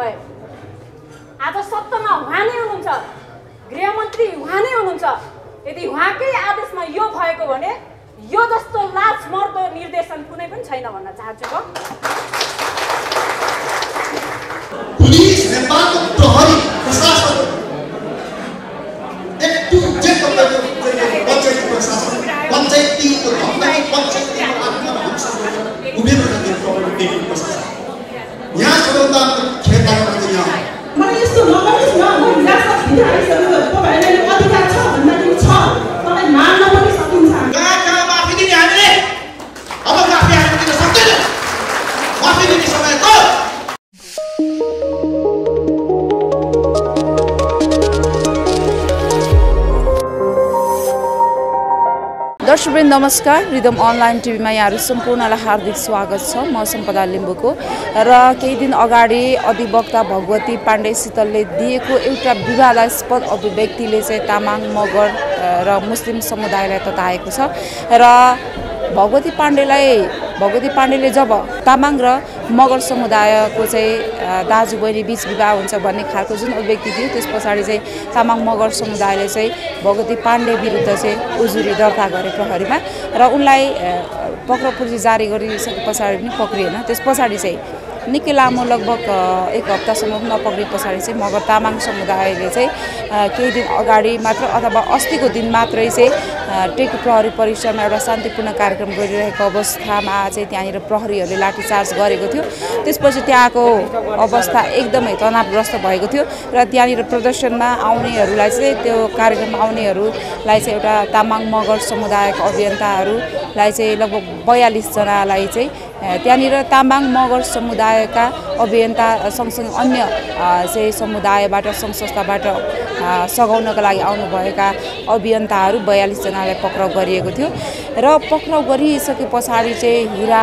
भए। आज सत्तामा उहाँ नै हुनुहुन्छ, गृहमन्त्री उहाँ नै हुनुहुन्छ। यदि उहाँकै आदेशमा यो भएको भने यो जस्तो लाजमर्दो निर्देशन कुनै पनि छैन भन्न चाहन्छु म। पुलिस नेपालको प्रहरी प्रशासन एक टु जेड पञ्चायती प्रशासन पञ्चायतीको धन्दाको पञ्चायतीको आत्मा उभिएर प्रहरी प्रशासन यहाँ सबैभन्दा खेलबाड यहाँ मलाई यस्तो नगर्नुहोस् न, म हिरासत भित्र आइसक्यो, तपाईँहरूलाई अधिकार छ भन्दाखेरि छ, तपाईँ मान्न पनि सकिन्छ। कहाँ माफी दिने हामीले अब माफी हामी दिन सक्दैनौँ। माफी दिने समय त दर्शकवृन्द नमस्कार। रिदम अनलाइन टिभीमा यहाँहरू सम्पूर्णलाई हार्दिक स्वागत छ। म सम्पदा लिम्बुको र केही दिन अगाडि अधिवक्ता भगवती पाण्डे शीतलले दिएको एउटा विवादास्पद अभिव्यक्तिले चाहिँ तामाङ मगर र मुस्लिम समुदायलाई तताएको छ र भगवती पाण्डेले जब तामाङ र मगर समुदायको चाहिँ दाजु बहिनी बीच विवाह हुन्छ भन्ने खालको जुन अभिव्यक्ति दियो, त्यस पछाडि चाहिँ तामाङ मगर समुदायले चाहिँ भगवती पाण्डे विरुद्ध चाहिँ उजुरी दर्ता गरे प्रहरीमा र उनलाई पक्राउ पूर्जी जारी गरिसके पछाडि पनि पक्रिएन। त्यस पछाडि चाहिँ निकै लामो लगभग एक हप्तासम्म नपक्रिए पछाडि चाहिँ मगर तामाङ समुदायले चाहिँ केही दिन अगाडि मात्र अथवा अस्तिको दिन मात्रै चाहिँ टेकु प्रहरी परिसरमा एउटा शान्तिपूर्ण कार्यक्रम गरिरहेको अवस्थामा चाहिँ त्यहाँनिर प्रहरीहरूले लाठीचार्ज गरेको थियो। त्यसपछि त्यहाँको अवस्था एकदमै तनावग्रस्त भएको थियो र त्यहाँनिर प्रदर्शनमा आउनेहरूलाई चाहिँ त्यो कार्यक्रममा आउनेहरूलाई चाहिँ एउटा तामाङ मगर समुदायका अभियन्ताहरूलाई चाहिँ लगभग 42 जनालाई चाहिँ त्यहाँनिर तामाङ मगर समुदायका अभियन्ता सँगसँगै अन्य चाहिँ समुदायबाट सङ्घ संस्थाबाट सघाउनका लागि आउनुभएका अभियन्ताहरू 42 जनालाई पक्राउ गरिएको थियो र पक्राउ गरिसके पछाडि चाहिँ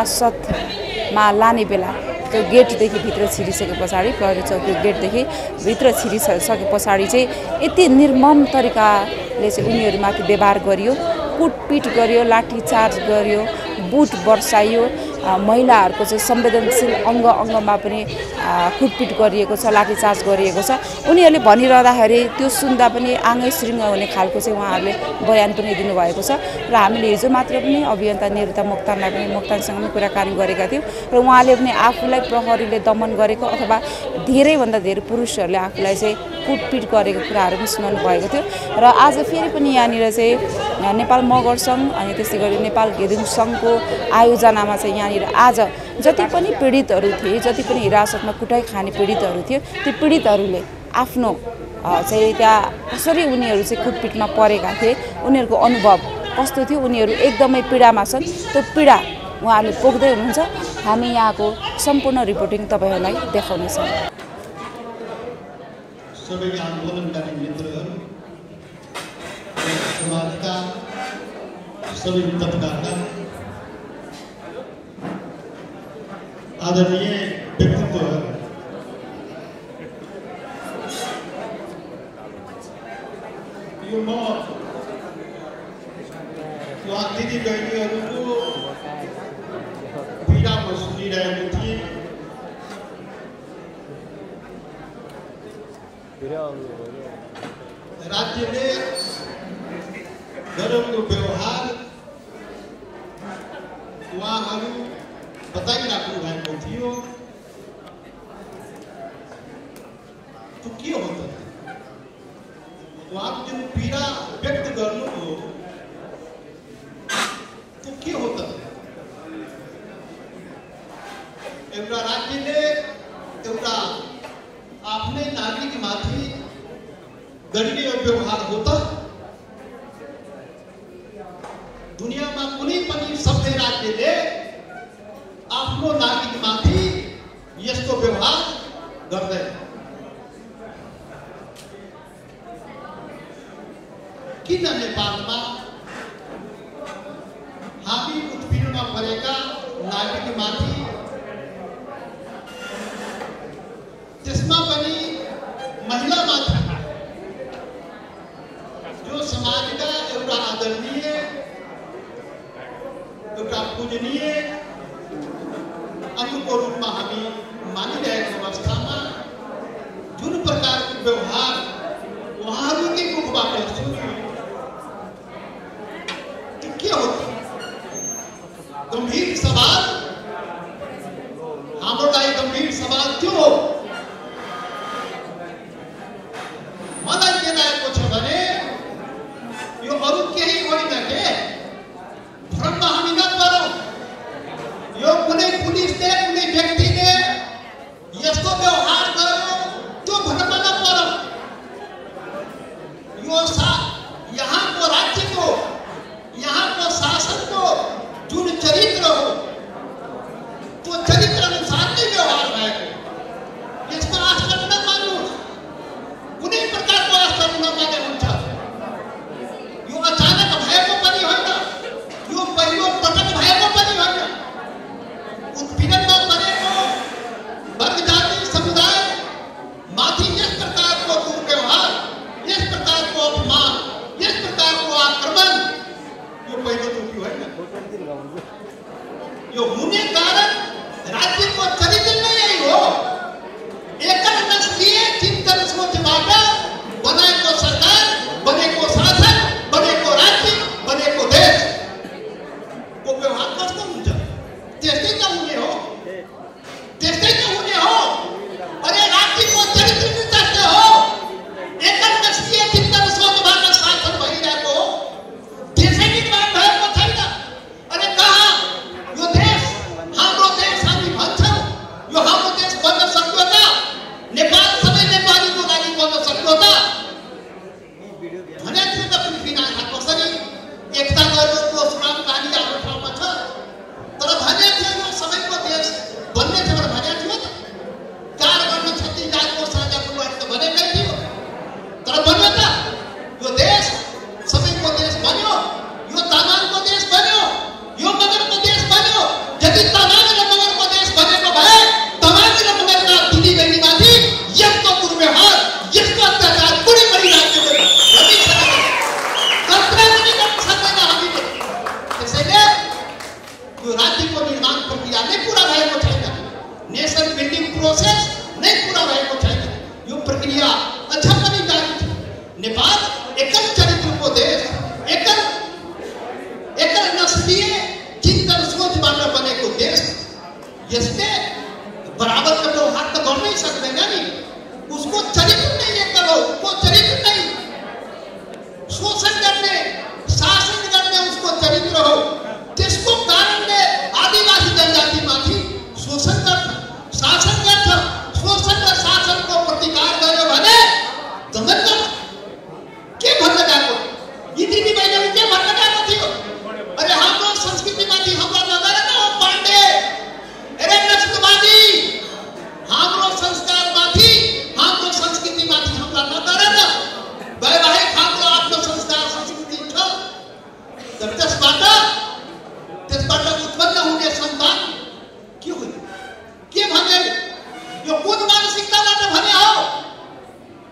हिरासतमा लाने बेला त्यो गेटदेखि भित्र छिरिसके पछाडि प्रहरी चौकी गेटदेखि भित्र छिरिसके पछाडि चाहिँ यति निर्मम तरिकाले चाहिँ उनीहरूमाथि व्यवहार गरियो, कुटपिट गरियो, लाठीचार्ज गरियो, बुट बर्साइयो, महिलाहरूको चाहिँ संवेदनशील अङ्गमा पनि कुटपिट गरिएको छ, लाठीचार्ज गरिएको छ। उनीहरूले भनिरहँदाखेरि त्यो सुन्दा पनि आँगै श्रृङ्ग हुने खालको चाहिँ उहाँहरूले बयान पनि दिनुभएको छ र हामीले हिजो मात्र पनि अभियन्ता निरुता मोक्तानलाई पनि मोक्तानसँग पनि कुराकानी गरेका थियौँ र उहाँले पनि आफूलाई प्रहरीले दमन गरेको अथवा धेरैभन्दा धेरै पुरुषहरूले आफूलाई चाहिँ कुटपिट गरेको कुराहरू पनि सुनाउनु भएको थियो र आज फेरि पनि यहाँनिर चाहिँ नेपाल मगर सङ्घ अनि त्यसै गरी नेपाल गेदिङ सङ्घको आयोजनामा चाहिँ यहाँनिर आज जति पनि पीडितहरू थिए, जति पनि हिरासतमा कुटाइ खाने पीडितहरू थियो, त्यो पीडितहरूले आफ्नो चाहिँ त्यहाँ कसरी उनीहरू चाहिँ कुटपिटमा परेका थिए, उनीहरूको अनुभव कस्तो थियो, उनीहरू एकदमै पीडामा छन्, त्यो पीडा उहाँहरूले पोख्दै हुनुहुन्छ। हामी यहाँको सम्पूर्ण रिपोर्टिङ तपाईँहरूलाई देखाउनेछौँ। सबै आन्दोलनकारी मित्रहरू, समाजका सबै पत्रकार, आदरणीय व्यक्तित्वहरू, यो म उहाँ दिदी बहिनीहरूको पीडा म सुनिरहेको थिएँ। राज्यले गरेको व्यवहार उहाँहरू बताइराख्नु भएको थियो। त्यो के हो त? उहाँको जुन पीडा व्यक्त गर्नुभयो त्यो के हो त? एउटा राज्यले एउटा आफ्नै नागरिकमाथि गरिने यो व्यवहार हो त? दुनियाँमा कुनै पनि सभ्य राज्यले आफ्नो नागरिकमाथि यस्तो व्यवहार गर्दैन। किन नेपालमा हामी उत्पीडनमा परेका नागरिकमाथि, त्यसमा पनि महिलामाथि, जो समाजका एउटा आदरणीय, एउटा पूजनीय अङ्गको रूपमा हामी मानिरहेको अवस्थामा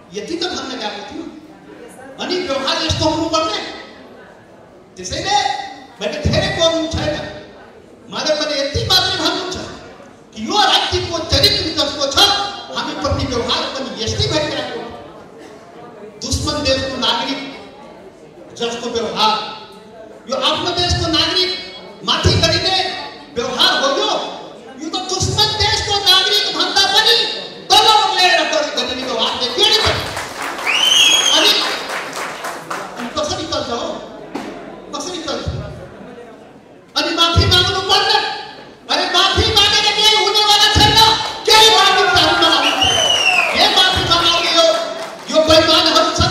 यति त भन्न गएको थियो। अनि व्यवहार यस्तो हुनुपर्ने। त्यसैले मैले धेरै बोल्नु छैन, मलाई यति मात्रै भन्नु छ कि यो राज्यको चरित्र जसको छ हामी प्रति व्यवहार पनि यस्तै भइरहेको। दुश्मन देशको नागरिक जसको व्यवहार, यो आफ्नो देशको नागरिक माथि गरिने व्यवहार हो। यो त दुश्मन देशको नागरिक भन्दा पनि तल ल्याएर गरिने व्यवहार देखियो। अनि कसरी चल्छ हो, कसरी चल्छ? अनि माफी माग्नु पर्छ। अरे माफी मागेर केही हुनेवाला छैन, केही माफी माग्नु के माफी माग्ने यो बेइमानहरू छन्।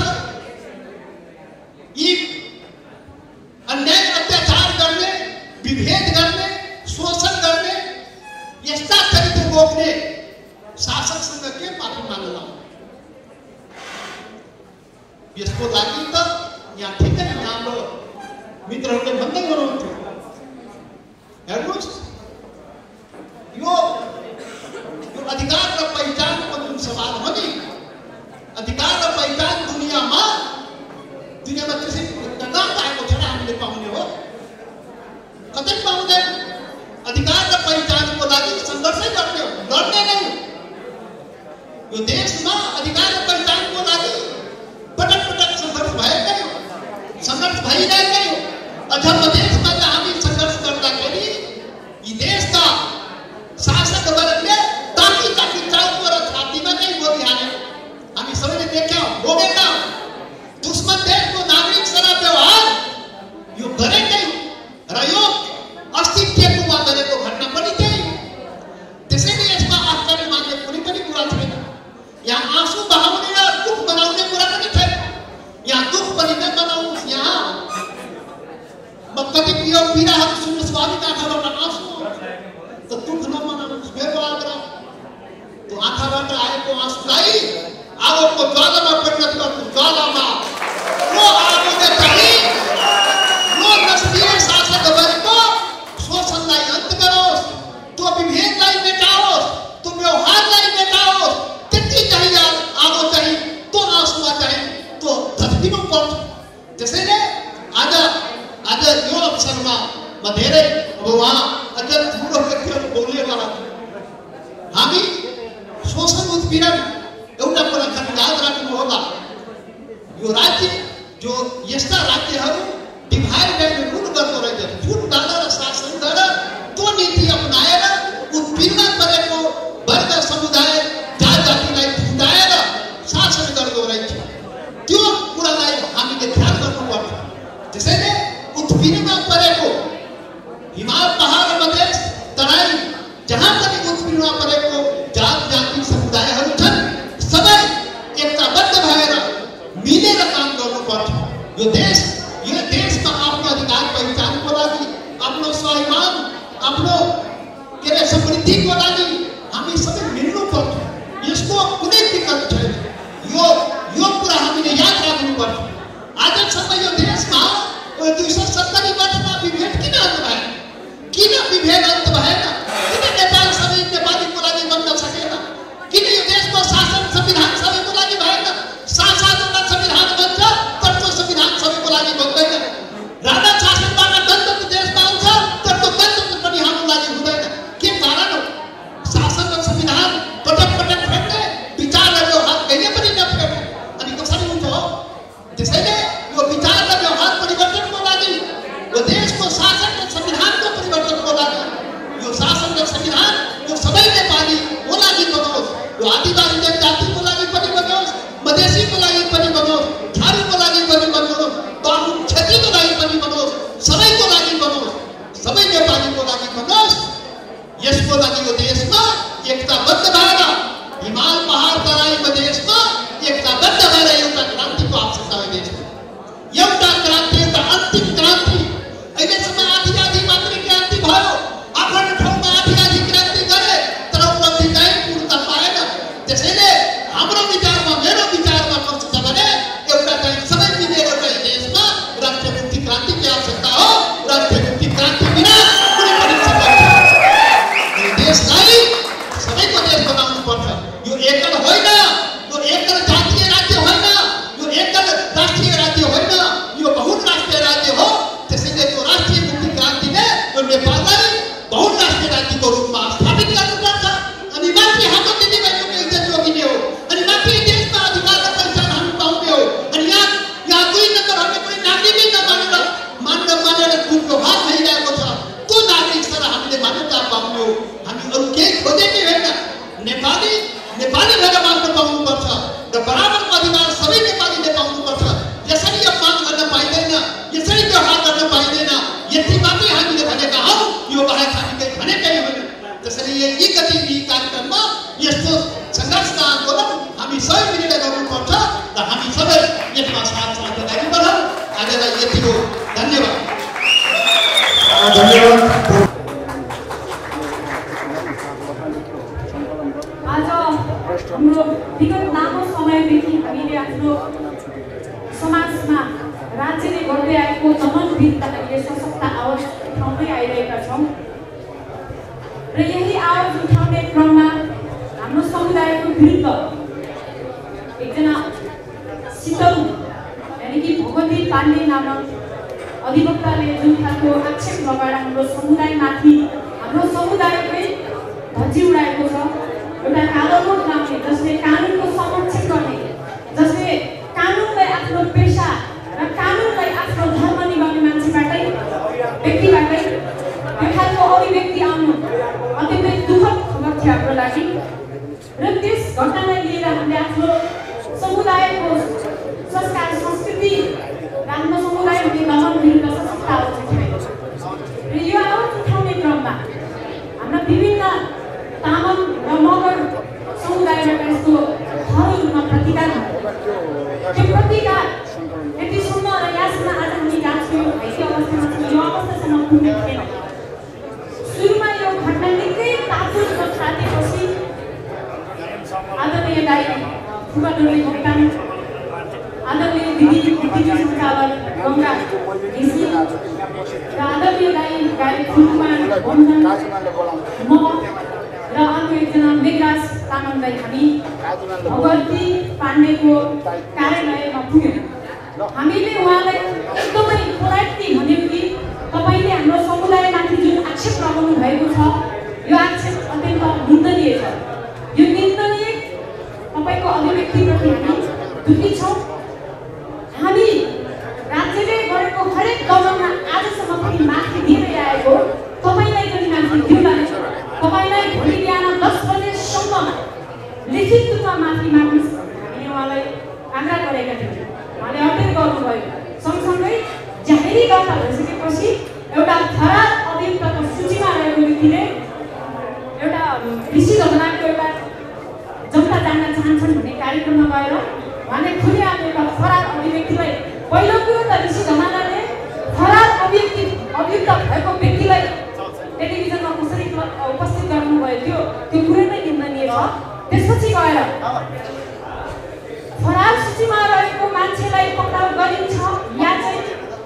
यी अन्याय अत्याचार गर्ने, विभेद गर्ने, शोषण गर्ने यस्ता चरित्र बोक्ने शासकसँग के माफी माग्नु? यसको लागि त यहाँ ठिकै हाम्रो मित्रहरूले भन्दै हुनुहुन्थ्यो, हेर्नुहोस् यो अधिकार र पहिचानको जुन सवाल हो नि, अधिकार र पहिचान दुनियाँमा त्यसै कहाँ पाएको छैन। हामीले पाउने हो, कतै पाउँदैन। अधिकार र पहिचानको लागि सङ्घर्षै गर्ने हो, लड्ने नै। यो देशमा अधिकार र पहिचानको लागि पटक पटक सङ्घर्ष भएकै हो, सङ्घर्ष भइरहेकै हो। अझ मधेसमा त हामी सङ्घर्ष गर्दाखेरि यी देशका शासक वर्गले ताकी ताकी चाउको र छातीमा नै गोली हाल्यो। हामी सबैले देख्यौँ, भोगेका। दुश्मन देशको नागरिकसँग व्यवहार यो गरेकै र यो अस्ति टेकुमा गरेको घटना पनि त्यही। त्यसैले यसमा आश्चर्य मान्ने कुनै पनि कुरा छैन। यहाँ आँसु बहाउने र दुःख बनाउने कुरा पनि छैन। यहाँ दुःख पनि नबनाउनुहोस्। यहाँ म कति यो पीडाहरू सुन्नु स्वामीका आँखाबाट आँसु त दुःख नमनाउनुहोस्। मेरो आग्रह त्यो आँखाबाट आएको आँसुलाई आगोको ज्वालामा परिणत गर्नुहोस्। ज्वालामा यो आगोले चाहिँ यो नस्लीय शासकहरूको शोषणलाई अन्त गरोस्, त्यो विभेदलाई मेटाओस्, त्यो व्यवहारलाई मेटाओस्। त्यति चाहिँ आगो चाहिँ त्यो आँसुमा चाहिँ त्यो झस्किनु पर्छ। त्यसैले आज यो अवसरमा म धेरै अब उहाँ अझ ठुलो व्यक्तिहरू बोल्नेवाला हामी शोषण उत्पीडन एउटा कुरा खालि याद राख्नु होला। यो राज्य जो यस्ता राज्यहरू डिभाइड एन्ड रुल गर्दो रहेछ, फुट डालेर शासन गरेर त्यो नीति अपनाएर उत्पीडन गरेको वर्ग समुदाय जातिलाई फुटाएर शासन गर्दो रहेछ। त्यो कुरालाई हामीले ध्यान गर्नुपर्छ। त्यसैले उत्पीडनमा परेको हिमाल पहाड मधेस तराई जहाँ पनि उत्पीडनमा परेको जाति समुदायहरू छन्, सबै एकताबद्ध भएर मिलेर काम गर्नुपर्छ। यो देशमा आफ्नो अधिकार पहिचानको लागि, आफ्नो स्वाभिमान, आफ्नो समृद्धिको लागि हामी सबै मिल्नुपर्छ। यसको कुनै विकल्प छैन। यो कुरा हामीले याद राख्नुपर्छ। आजसम्म यो देशमा 270 वर्षमा विभेद किन अन्त भएन? किन विभेद अन्त भएन? किन नेपाल सबै नेपालीको लागि बन्न सकेन? किन यो देशको शासन संविधान सबैको लागि भएन? शासनलाई संविधान बन्छ, तर त्यो संविधान सबैको लागि बन्दैन। राजा शासनबाट गणतन्त्र देशमा आउँछ, तर त्यो गणतन्त्र पनि हाम्रो लागि हुँदैन। के कारण हो? शासन र संविधान पटक पटक फेर्ने, विचार र व्यवहार कहिले पनि नफेर्ने। अनि कसरी हुन्छ हो? त्यसैले यो विचार र व्यवहार परिवर्तनको लागि, यो देशको शासन र संविधानको परिवर्तनको लागि, यो शासन र संविधान यो सबै नेपालीको लागि बनोस्। यो आदिवासी जनजातिको लागि पनि बनोस्, मधेसीको लागि पनि बनोस्, थारूको लागि पनि बनोस्, बाहुन क्षत्रियको लागि पनि बनोस्, सबैको लागि बनोस्, सबै नेपालीको लागि बनोस्। यसको लागि यो देशमा एकताबद्ध भएर हिमाल पहाड तराई मधेसमा एकताबद्ध भएर एउटा क्रान्तिको आवश्यकता हो। देशमा एउटा क्रान्ति, एउटा अन्तिम क्रान्ति। अहिलेसम्म आधी मात्रै क्रान्ति भयो। आफ्नो ठाउँमा आधी क्रान्ति गरे, तर उपलब्धि चाहिँ पूर्णता पाएन। त्यसैले हाम्रो विचारमा, मेरो विचारमा कस्तो छ भने एउटा चाहिँ सबै मिलेर चाहिँ देशमा राष्ट्रिय मुक्ति क्रान्तिको आवश्यकता हो। राष्ट्रिय मुक्ति क्रान्ति बिना कुनै पनि सम्भव छैन। देशलाई सबैको देश बनाउनु पर्छ। यो एकल होइन, यो एकल जातीय राज्य हामी सबै मिलेर गर्नुपर्छ र हामी सबै यसमा साथ अगाडि बढौँ। आजलाई यति हो, धन्यवाद। आज हाम्रो विगत लामो समयदेखि हामीले आफ्नो समाजमा राज्यले गर्दै आएको दमन पीडितहरूले सशक्त आवाज उठाउँदै आइरहेका छौँ र यही आवाज उठाउने क्रममा हाम्रो समुदायको विरुद्ध एकजना शीतल यानि कि भगवती पाण्डे नामक अधिवक्ताले जुन खालको आक्षेप लगाएर हाम्रो समुदायमाथि हाम्रो समुदायकै धज्जी उडाएको छ, एउटा कालो नोट लाउने जसले कानुनको संरक्षण गर्ने, जसले कानुनलाई आफ्नो पेसा र कानुनलाई आफ्नो धर्म निभाउने मान्छेबाटै व्यक्तिबाटै यो खालको अभिव्यक्ति आउनु अत्यन्तै दुःखद खबर थियो हाम्रो लागि र त्यस घटनालाई लिएर हामीले आफ्नो समुदायको संस्कार संस्कृति र आफ्नो समुदायको दमन विरुद्ध सशक्त आवाज उठाएको छ र यो आवाज उठाउने क्रममा हाम्रा विभिन्न तामाङ र मगर समुदायबाट यस्तो थरहरूमा प्रतिकार त्यो प्रतिकार यतिसम्म र यहाँसम्म आज हामी जाँचको भएकी अवस्थामा छौँ, यो अवस्थासम्म पुगेको थिएन। सुरुमा यो घटना निकै तातुर्क थालेपछि आदरणीय दाइ फुका डोली मोक्तान, आदरणीय दिदी सञ्चालक गङ्गा घिसी र आदरणीय दाइ गाई फुलकुमार बन्धन म र अर्को एकजना मेघराज तामाङ दाइ हामी भगवती पाण्डेको कार्यालयमा पुग्यौँ। हामीले उहाँलाई एकदमै पोलाइटली भन्यौँ कि तपाईँले हाम्रो समुदायमाथि जुन आक्षेप लगाउनु भएको छ यो आक्षेप अत्यन्त निन्दनीय छ। यो निन्दनीय तपाईँको अभिव्यक्तिप्रति हामी दुखी छौँ। हामी राज्यले गरेको हरेक दमनमा आजसम्म पनि माथि दिँदै आएको तपाईँलाई पनि माथि दिउँला, तपाईँलाई भोलि बिहान 10 बजेसम्ममा लिखित रूपमा माफी माग्नुहोस् हामीले उहाँलाई आग्रह गरेका थियौँ। उहाँले अटेर गर्नुभयो। सँगसँगै जाहेरी दर्ता भइसकेपछि एउटा फरार अभियुक्तको सूचीमा रहेको व्यक्तिले एउटा कृषि घटनाको एउटा जनता जान्न चाहन्छन् भन्ने कार्यक्रममा गएर उहाँले खुलेआम एउटा फरार अभिव्यक्तिलाई, पहिलो कुरो त ऋषि धमालाले फरार अभियुक्त भएको व्यक्तिलाई टेलिभिजनमा कसरी उपस्थित गर्नुभयो त्यो कुरै नै निन्दनीय छ। त्यसपछि गएर फरार सूचीमा रहेको मान्छेलाई पक्राउ गरिन्छ या चाहिँ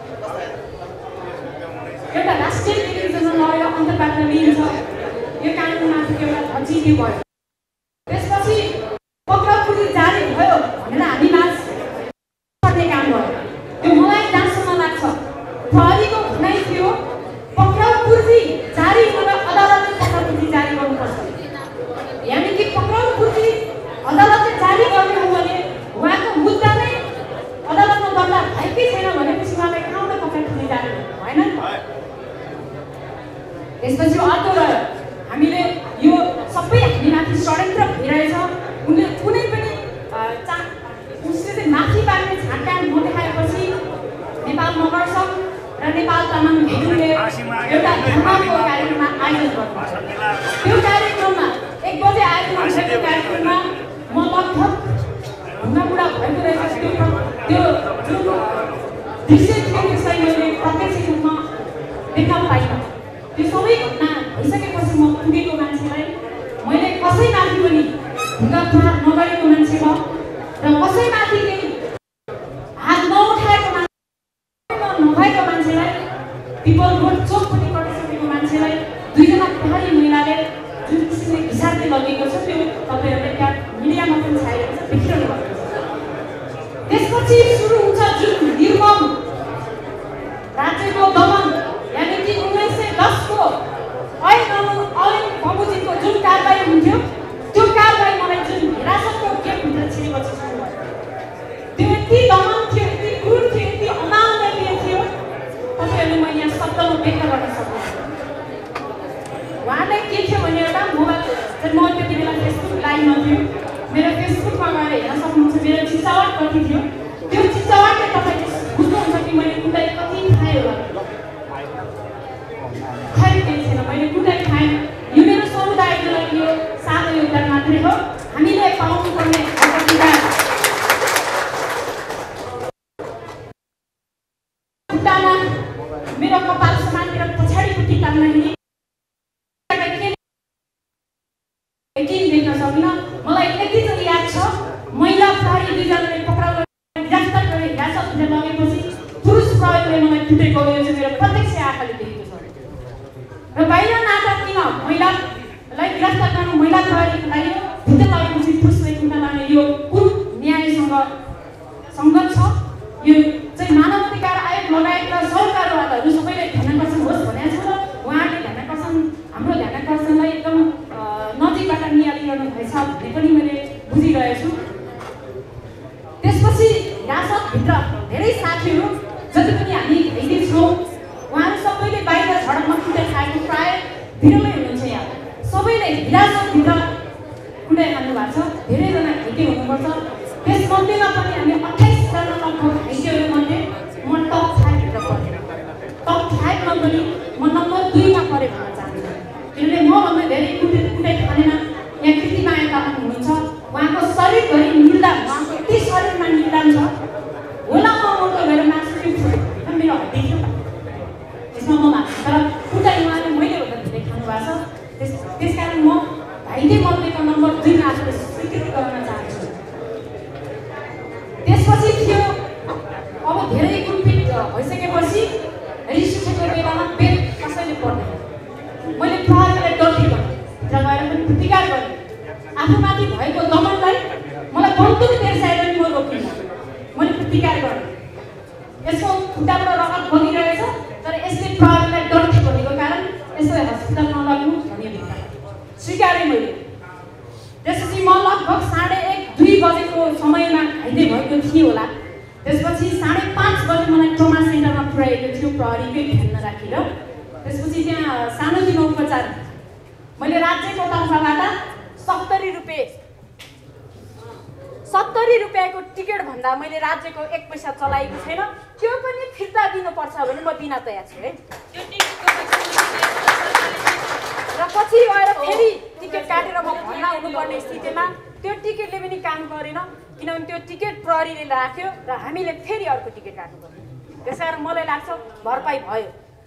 एउटा राष्ट्रिय टेलिभिजनमा लगेर अन्तर्वार्ता लिइन्छ, यो कानुनमाथि एउटा धज्जी भयो। त्यसपछि पक्राउ पूर्ति जारी भयो भनेर हामी माझ गर्ने काम भयो। त्यो मलाई जहाँसम्म लाग्छ प्रहरीको भनाइ थियो पक्राउ पूर्ति जारी हुँदा अदालतले पक्राउ पूर्ति जारी गर्नुपर्छ, यानि कि पक्राउ पूर्ति अदालतले जारी गर्ने हो भने उहाँको मुद्दा नै अदालतमा दर्ता भएकै छैन भनेपछि उहाँलाई कहाँबाट पक्राउ पूर्ति जारी भएन नि त। त्यसपछि अर्को रह्यो हामीले यो सबै हामीमाथि षड्यन्त्र भइरहेछ, उनले कुनै पनि उसले चाहिँ माथि पार्ने छाँटकाँट नदेखाएपछि नेपाल मगर सङ्घ र नेपाल तामाङ भेगुले एउटा धर्मको कार्यक्रममा आयोजन गर्नु। त्यो कार्यक्रममा 1 बजे आयोजन भएको कार्यक्रममा म लगभग ढुङ्गामुढा भएको रहेछ। त्यो जुन दृश्य थियो त्यसलाई मैले प्रत्यक्ष रूपमा देख्न पाइनँ। त्यो सबै घटना भइसकेपछि म पुगेको मान्छेलाई मैले कसैमाथि पनि ढुङ्गा प्रहार नगरेको मान्छे म र कसैमाथि केही हात नउठाएको नभएको मान्छेलाई पिपल रोड चोकपट्टि गरिसकेको मान्छेलाई 2 जना प्रहरी महिलाले जुन किसिमले घिसार्दै लगेको छ त्यो तपाईँहरूले त्यहाँ मिडियामा पनि छाएको छ, देखिरहनु भएको छ। त्यसपछि सुरु हुन्छ जुन निर्मम राज्यको दमन, यानि कि 1910 को ऐन बमोजिमको जुन कारबाही हुन्थ्यो त्यो कारबाही मलाई जुन हिरासतको गेटभित्र छिरेपछि सुरु भयो। त्यो यति दमन थियो, यति क्रूर थियो, यति अमानवीय थियो, तपाईँहरूले मैले यहाँ शब्दमा व्यक्त गर्न सक्दिनँ। उहाँलाई के थियो भने एउटा मोबाइल, म त्यति बेला फेसबुक लाइभमा थियो, मेरो फेसबुकमा गएर हेर्न सक्नुहुन्छ मेरो चिचावट कति थियो। त्यो चिचावटले तपाईँले बुझ्नुहुन्छ कि मैले कुनै कति खाएँ होला, खै केही छैन, मैले कुनै खाएँ। यो मेरो समुदायको लागि यो सानो योगदान मात्रै हो। हामीले पाउनुपर्ने दुईजनाले पक्राउ गिरफ्तार गरे हिरासतमा लगेपछि पुरुष प्रहरीले मलाई कुटेको यो चाहिँ मेरो प्रत्यक्ष आँखाले देखेको छ। र बाहिर नाटक किन महिलालाई गिरफ्तार गर्नु महिला प्रहरीको लागि भित्र लगेपछि पुरुषलाई कुट्न लाने यो कुन न्यायसँग सङ्गत छ? यो चाहिँ मानव अधिकार आयोग लगायतका सरकारवालाहरू सबैले ध्यानाकर्षण होस् भनेको छ र उहाँले ध्यानाकर्षण हाम्रो ध्यानाकर्षणलाई एकदम नजिकबाट निहालिरहनु भएछ भन्ने पनि मैले बुझिरहेछु। त्यसपछि हिरासतभित्र धेरै साथीहरू जति पनि हामी घाइते छौँ उहाँहरू सबैले बाहिर झडपमा कुटाइ खाएको प्रायः बिरलै हुनुहुन्छ। यहाँ सबैले हिरासतभित्र कुटाइ खानु भएको छ, धेरैजना घाइते हुनुपर्छ। त्यसमध्येमा पनि हामी 28 जना लगभग घाइतेहरूमध्ये म टप 5 भित्र परेँ। टप 5 मा पनि म नम्बर 2 मा परेँ भन्न चाहन्छु। किनभने मभन्दा धेरै कुटाइ खानेमा यहाँ कृतिमाया तामाङ हुनुहुन्छ। उहाँको शरीरभरि निदान, उहाँको यति शरीरमा निदान छ होला म मोटो भएर मासु मेरो हड्डी थियो त्यसमा म मान्छु। तर कुटाइ उहाँले मैले भन्दा धेरै खानु भएको छ। त्यसकारण म घाइते मध्येको नम्बर 2 मा आफूले स्वीकृति गर्न चाहन्छु। त्यसपछि थियो अब धेरै कुटपिट भइसकेपछि रिस उठेको बेलामा पेट कसैले पर्दैन। मैले प्रहरीलाई डल्टी गरेँ, भित्र गएर पनि प्रतिकार गरेँ। आफूमाथि भएको दमनलाई मलाई बन्दुक तेर्साएर पनि म रोकिनँ। मैले प्रतिकार गरेँ। यसको खुट्टाबाट रगत बगिरहेछ तर यसले प्रहरीलाई डल्टी गरेको कारण यसलाई हस्पिटल नलग्नु भन्ने स्वीकारेँ मैले। त्यसपछि म लगभग 1:30-2 बजेको समयमा घाइते भएको थिएँ होला। त्यसपछि 5:30 बजे मलाई ट्रमा सेन्टरमा पुर्याएको थियो प्रहरीकै ध्यानमा राखेर। त्यसपछि त्यहाँ सानोतिनो उपचार मैले राज्यको तर्फबाट 70 रुपियाँको टिकट भन्दा मैले राज्यको 1 पैसा चलाएको छैन। त्यो पनि फिर्ता दिनुपर्छ भने म दिन तयार छु है। र पछि गएर फेरि टिकट काटेर म भर्ना हुनुपर्ने स्थितिमा त्यो टिकटले पनि काम गरेन, किनभने त्यो टिकट प्रहरीले राख्यो र हामीले फेरि अर्को टिकट काट्नु पर्यो। त्यसकारण मलाई लाग्छ भरपाई भयो।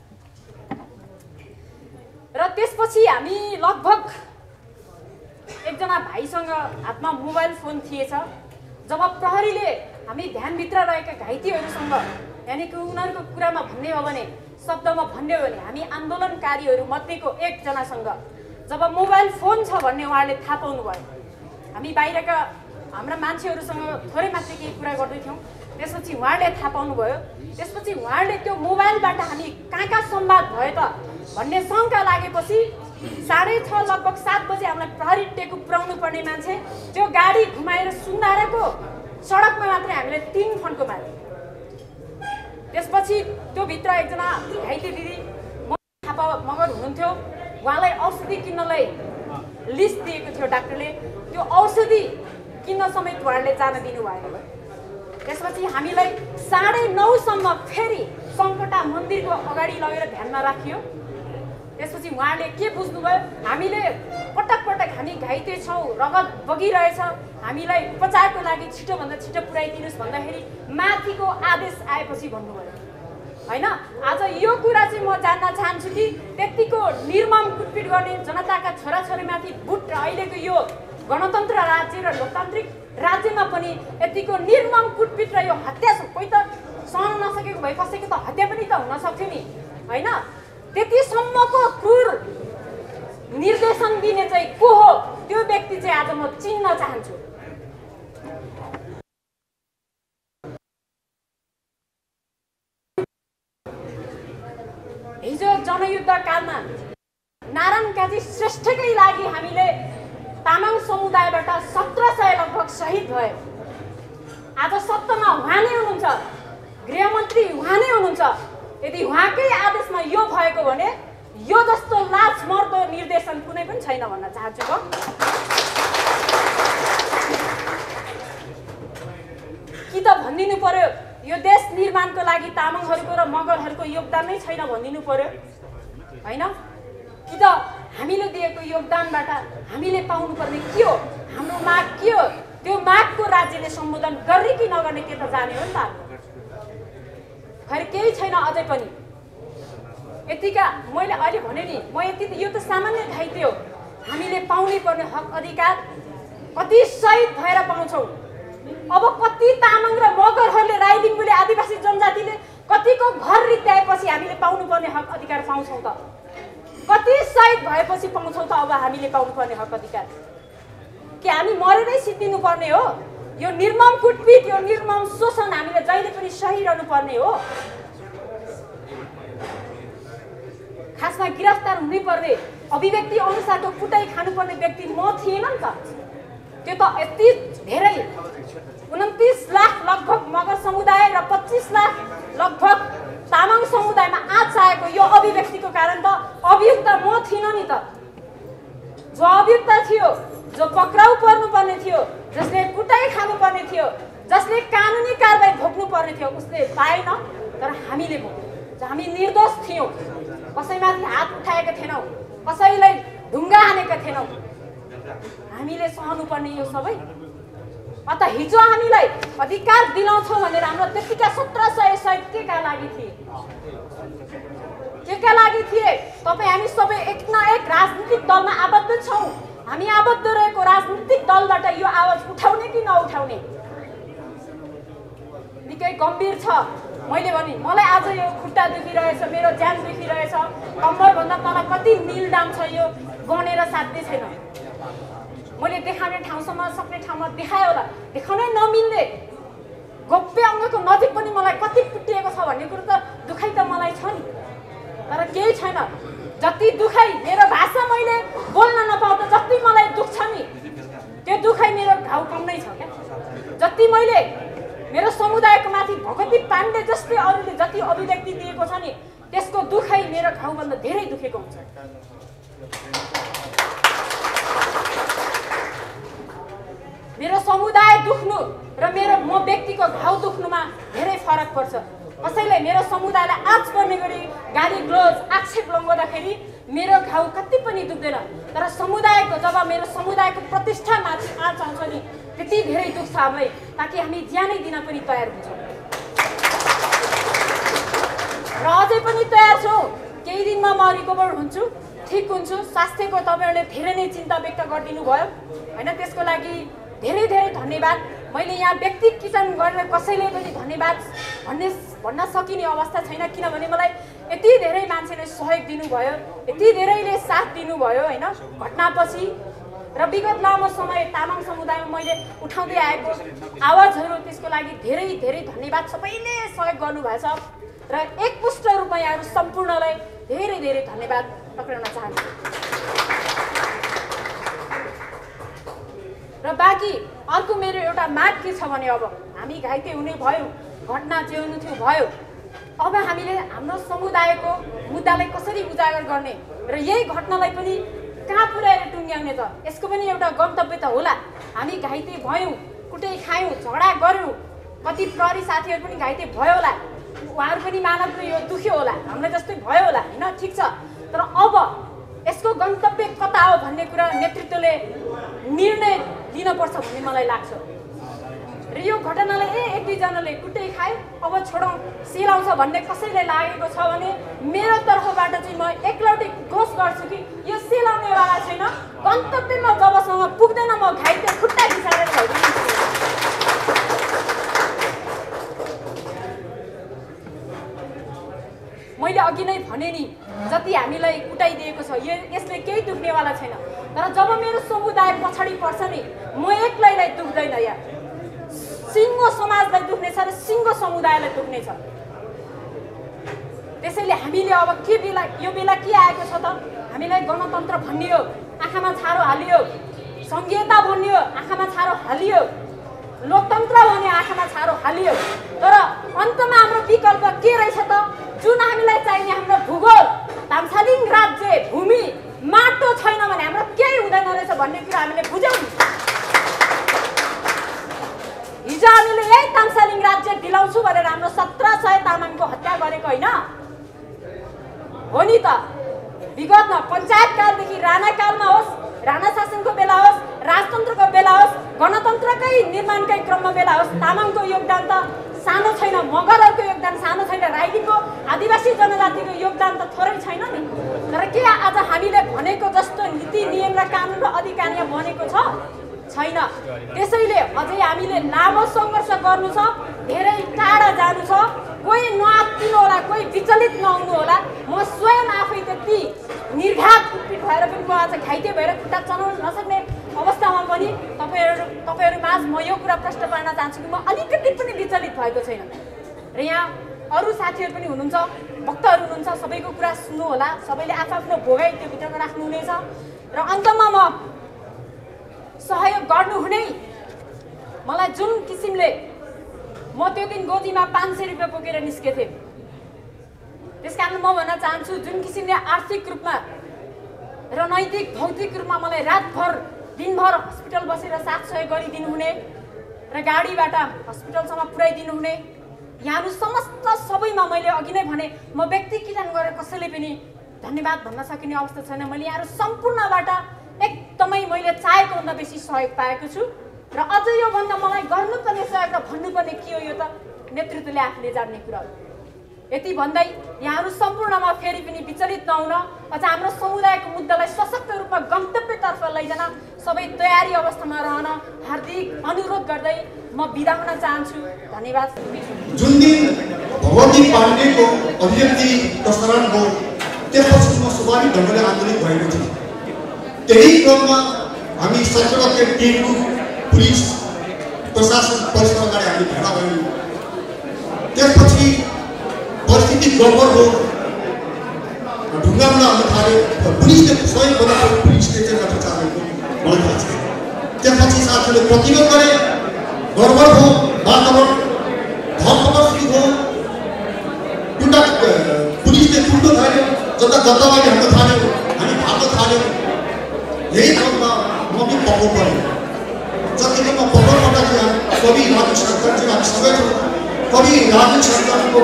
र त्यसपछि हामी लगभग एकजना भाइसँग हातमा मोबाइल फोन थिएछ। जब प्रहरीले हामी ध्यानभित्र रहेका घाइतेहरूसँग यानि कि उनीहरूको कुरामा भन्ने हो भने शब्दमा भन्ने हो भने हामी आन्दोलनकारीहरू मध्येको एकजनासँग जब मोबाइल फोन छ भन्ने उहाँले थाहा पाउनुभयो। हामी बाहिरका हाम्रा मान्छेहरूसँग थोरै मात्रै केही कुरा गर्दैथ्यौँ। त्यसपछि उहाँले थाहा पाउनुभयो। त्यसपछि उहाँले त्यो मोबाइलबाट हामी कहाँ संवाद भयो त भन्ने शङ्का लागेपछि 6:30 लगभग 7 बजे हामीलाई प्रहरी टेकु पुर्याउनु पर्ने मान्छे त्यो गाडी घुमाएर सुन्दाराको सडकमा मात्रै हामीले 3 फन्को मार्यो। त्यसपछि त्यो भित्र एकजना घाइते दिदी थापा मगर हुनुहुन्थ्यो। उहाँलाई औषधि किन्नलाई लिस्ट दिएको थियो डाक्टरले। त्यो औषधि किन्न समेत उहाँले जान दिनु भएन। त्यसपछि हामीलाई 9:30 सम्म फेरि सङ्कटा मन्दिरको अगाडि लगेर ध्यानमा राखियो। त्यसपछि उहाँले के बुझ्नुभयो, हामीले पटक पटक हामी घाइते छौँ, रगत बगिरहेछ, हामीलाई उपचारको लागि छिटोभन्दा छिटो पुर्याइदिनुहोस् भन्दाखेरि माथिको आदेश आएपछि भन्नुभयो। होइन, आज यो कुरा चाहिँ म जान्न चाहन्छु कि त्यतिको निर्मम कुटपिट गर्ने जनताका छोराछोरीमाथि बुट र अहिलेको यो गणतन्त्र राज्य र लोकतान्त्रिक राज्यमा पनि यतिको निर्मम कुटपिट र यो हत्या कोही त सहन नसकेको भए कसैको त हत्या पनि त हुन सक्थ्यो नि। होइन, त्यतिसम्मको क्रूर निर्देशन दिने चाहिँ को हो त्यो व्यक्ति चाहिँ आज म चिन्न चाहन्छु। हिजो जनयुद्ध कालमा नारायण काजी श्रेष्ठकै लागि हामीले तामाङ समुदायबाट 1700 लगभग शहीद भए। आज सत्तामा उहाँ नै हुनुहुन्छ, गृहमन्त्री उहाँ नै हुनुहुन्छ। यदि उहाँकै आदेशमा यो भएको भने यो जस्तो लाज मर्दो निर्देशन कुनै पनि छैन भन्न चाहन्छु म। कि त भनिदिनु पर्यो यो देश निर्माणको लागि तामाङहरूको र मगरहरूको योगदान नै छैन भनिदिनु पर्यो। होइन, कि त हामीले दिएको योगदानबाट हामीले पाउनुपर्ने के हो, हाम्रो माग के हो, त्यो मागको राज्यले सम्बोधन गर्ने कि नगर्ने के त जाने हो नि त। खैर केही छैन अझै पनि। यतिका मैले अहिले भने नि म यति यो त सामान्य घाइते हो। हामीले पाउनै पर्ने हक अधिकार कति शहीद भएर पाउँछौँ। अब कति तामाङ र मगरहरूले राई लिम्बूले आदिवासी जनजातिले कतिको घर रित्याएपछि हामीले पाउनुपर्ने हक अधिकार पाउँछौँ त? कति शहीद भएपछि पाउँछौँ त अब हामीले पाउनुपर्ने हक अधिकार? कि हामी मरेरै सिद्धिनु पर्ने हो? यो निर्मम कुटपिट, यो निर्मम शोषण हामीले जहिले पनि सहिरहनु पर्ने हो? खासमा गिरफ्तार हुनुपर्ने, अभिव्यक्ति अनुसारको कुटाइ खानुपर्ने व्यक्ति म थिएन नि त। त्यो त यति धेरै 29 लाख लगभग मगर समुदाय र 25 लाख लगभग तामाङ समुदायमा आँच आएको यो अभिव्यक्तिको कारण त अभियुक्त म थिइनँ नि त। जो अभियुक्त थियो, जो पक्राउ पर्नुपर्ने थियो, जसले कुटाइ खानुपर्ने थियो, जसले कानुनी कारबाही भोग्नु पर्ने थियो, उसले पाएन, तर हामीले भोग्यौँ। हामी निर्दोष थियौँ, कसैमाथि हात उठाएका थिएनौँ, कसैलाई ढुङ्गा हानेका थिएनौँ, हामीले सहनुपर्ने यो सबै। अत हिजो हामीलाई अधिकार दिलाउँछौँ भनेर हाम्रो त्यतिका 1700 शहीद केका लागि थिए? केका लागि थिए? तपाईँ हामी सबै एक न एक राजनीतिक दलमा आबद्ध छौँ। हामी आबद्ध रहेको राजनीतिक दलबाट यो आवाज उठाउने कि नउठाउने निकै गम्भीर छ। मैले भने मलाई आज यो खुट्टा दुखिरहेछ, मेरो ज्यान दुखिरहेछ, कम्मरभन्दा तल कति निलडाम छ, यो गनेर साध्य छैन। मैले देखाउने ठाउँसम्म सक्ने ठाउँमा देखायो होला, देखाउनै नमिल्ने गोप्य अङ्गको नजिक पनि मलाई कति कुटिएको छ भन्ने कुरो त दुखाइ त मलाई छ नि, तर केही छैन। जति दुखाइ मेरो भाषा मैले बोल्न नपाउँदा जति मलाई दुख्छ नि, त्यो दुखाइ मेरो घाउ कम नै छ क्या। जति मैले मेरो समुदायको माथि भगवती पाण्डे जस्तै अरूले जति अभिव्यक्ति दिएको छ नि, त्यसको दुखाइ मेरो घाउभन्दा धेरै दुखेको हुन्छ। मेरो समुदाय दुख्नु र म व्यक्तिको घाउ दुख्नुमा धेरै फरक पर्छ। कसैले मेरो समुदायलाई आँच पर्ने गरी गाली ग्लोज आक्षेप लगाउँदाखेरि मेरो घाउ कति पनि दुख्दैन, तर समुदायको जब मेरो समुदायको प्रतिष्ठामाथि आँच आउँछ नि, त्यति धेरै दुख्छ हामीलाई, ताकि हामी ज्यानै दिन पनि तयार हुन्छौँ र अझै पनि तयार छौँ। केही दिनमा म रिकभर हुन्छु, ठिक हुन्छु। स्वास्थ्यको तपाईँहरूले धेरै नै चिन्ता व्यक्त गरिदिनु भयो होइन, त्यसको लागि धेरै धेरै धन्यवाद। मैले यहाँ व्यक्तिगत गरेर कसैले पनि धन्यवाद भन्न सकिने अवस्था छैन, किनभने मलाई यति धेरै मान्छेले सहयोग दिनुभयो, यति धेरैले साथ दिनुभयो होइन घटनापछि र विगत लामो समय तामाङ समुदायमा मैले उठाउँदै आएको आवाजहरू, त्यसको लागि धेरै धेरै धन्यवाद। सबैले सहयोग गर्नुभएछ र एकपुष्ट रूपमा यहाँहरू सम्पूर्णलाई धेरै धेरै धन्यवाद टक्राउन चाहन्छु। र बाँकी अर्को मेरो एउटा माग के छ भने, अब हामी घाइते हुने भयौँ, घटना जे हुनु थियो भयो, अब हामीले हाम्रो समुदायको मुद्दालाई कसरी उजागर गर्ने र यही घटनालाई पनि कहाँ पुर्याएर टुङ्ग्याउने त? यसको पनि एउटा गन्तव्य त होला। हामी घाइते भयौँ, कुटै खायौँ, झगडा गऱ्यौँ, कति प्रहरी साथीहरू पनि घाइते भयो होला, उहाँहरू पनि मानव यो दुख्यो होला, हामीलाई जस्तै भयो होला होइन, ठिक छ। तर अब यसको गन्तव्य कता हो भन्ने कुरा नेतृत्वले निर्णय लिनुपर्छ भन्ने मलाई लाग्छ। र यो घटनालाई एक दुईजनाले कुटै खायो, अब छोडौँ, सेलाउँछ भन्ने कसैलाई लागेको छ भने मेरो तर्फबाट चाहिँ म एकलौटी घोष गर्छु कि यो सेलाउनेवाला छैन। गन्तव्यमा जबसम्म पुग्दैन म घाइते खुट्टा घिसाएर छोड्दिन्छु। मैले अघि नै भने नि, जति हामीलाई कुटाइदिएको छ यसले केही दुख्नेवाला छैन, तर जब मेरो समुदाय पछाडि पर्छ नि, म एक्लैलाई दुख्दैन, या सिङ्गो समाजलाई दुख्नेछ र सिङ्गो समुदायलाई दुख्नेछ। त्यसैले हामीले अब यो बेला के आएको छ त? हामीलाई गणतन्त्र भनियो, आँखामा छारो हालियो, सङ्घीयता भनियो, आँखामा छारो हालियो, लोकतन्त्र भन्यो, आँखामा छारो हालियो, तर अन्तमा हाम्रो विकल्प के रहेछ त? जुन हामीलाई चाहिने हाम्रो भूगोल, तामसालिङ राज्य भूमि माटो छैन भने हाम्रो केही हुँदैन रहेछ भन्ने कुरा हामीले बुझ्यौँ। हिजो हामीले यही तामसालिङ राज्य दिलाउँछु भनेर हाम्रो 1700 तामाङको हत्या गरेको होइन हो नि त? विगतमा पञ्चायतकालदेखि राणाकालमा होस्, राणा शासनको बेला होस्, राजतन्त्रको बेला होस्, गणतन्त्रकै निर्माणकै क्रममा बेला होस्, तामाङको योगदान त सानो छैन, मगरहरूको योगदान सानो छैन, राई लिम्बू आदिवासी जनजातिको योगदान त थोरै छैन नि। तर के आज हामीले भनेको जस्तो नीति नियम र कानुन र अधिकार यहाँ बनेको छ? छैन। त्यसैले अझै हामीले लामो सङ्घर्ष गर्नु छ, धेरै टाढा जानु छ। कोही नआत्तिनु होला, कोही विचलित नहुनु होला। म स्वयं आफै त्यति निर्घात कुटपिट भएर पनि म आज घाइते भएर खुट्टा चलाउन नसक्ने अवस्थामा पनि तपाईँहरू माझ म यो कुरा प्रश्न पार्न चाहन्छु कि म अलिकति पनि विचलित भएको छैन। र यहाँ अरू साथीहरू पनि हुनुहुन्छ, भक्तहरू हुनुहुन्छ, सबैको कुरा सुन्नु होला। सबैले आफ्नो भोगाइ त्यो भित्रमा राख्नुहुनेछ र अन्तमा म सहयोग गर्नुहुने मलाई जुन किसिमले म त्यो दिन गोजीमा 500 रुपियाँ बोकेर निस्केको थिएँ, त्यसकारण म भन्न चाहन्छु जुन किसिमले आर्थिक रूपमा र नैतिक भौतिक रूपमा मलाई रातभर दिनभर हस्पिटल बसेर साथ सहयोग गरिदिनु हुने र गाडीबाट हस्पिटलसम्म पुर्याइदिनु हुने यहाँहरू समस्त सबैमा मैले अघि नै भने म व्यक्तिगत गरेर कसैले पनि धन्यवाद भन्न सकिने अवस्था छैन। मैले यहाँहरू सम्पूर्णबाट एकदमै मैले चाहेको भन्दा बेसी सहयोग पाएको छु र अझ योभन्दा मलाई गर्नुपर्ने सहयोग र भन्नुपर्ने के हो यो त नेतृत्वले आफूले जान्ने कुरा हो। यति भन्दै यहाँहरू सम्पूर्णमा फेरि पनि विचलित नहुन, अझ हाम्रो समुदायको मुद्दालाई सशक्त रूपमा गन्तव्यतर्फ लैजान सबै तयारी अवस्थामा रहन हार्दिक अनुरोध गर्दै म बिदा हुन चाहन्छु। धन्यवाद। जुन दिन भगवती पाण्डेको अभिव्यक्ति प्रसारण भयो त्यसपछि म स्वाभाविक ढङ्गले आन्दोलित भएको थिएँ। त्यही क्रममा हामी सरकारका टिमको पुलिस प्रशासन परिसर अगाडि हामी भेला भयौँ। त्यसपछि परिस्थिति गडबड हो, ढुङ्गामा आउन थाल्यो। पुलिसले सबैभन्दा पुलिसले चाहिँ लाठीचार्ज गरेको मलाई थाहा छ। त्यसपछि साथीहरूले प्रतिरोध गरे, गडबड हो, वातावरण धरपकड सुरु भयो। एउटा पुलिसले कुट्न थाल्यो, जताभावी हाल्न थाल्यो, हामी भाग्न थाल्यौँ। यही क्रममा म पनि पक्राउ परेँ। जतिखेर म पक्राउ पर्दाखेरि कवि राजु शङ्करजी हामी सबै छौँ। कवि राजु शङ्करको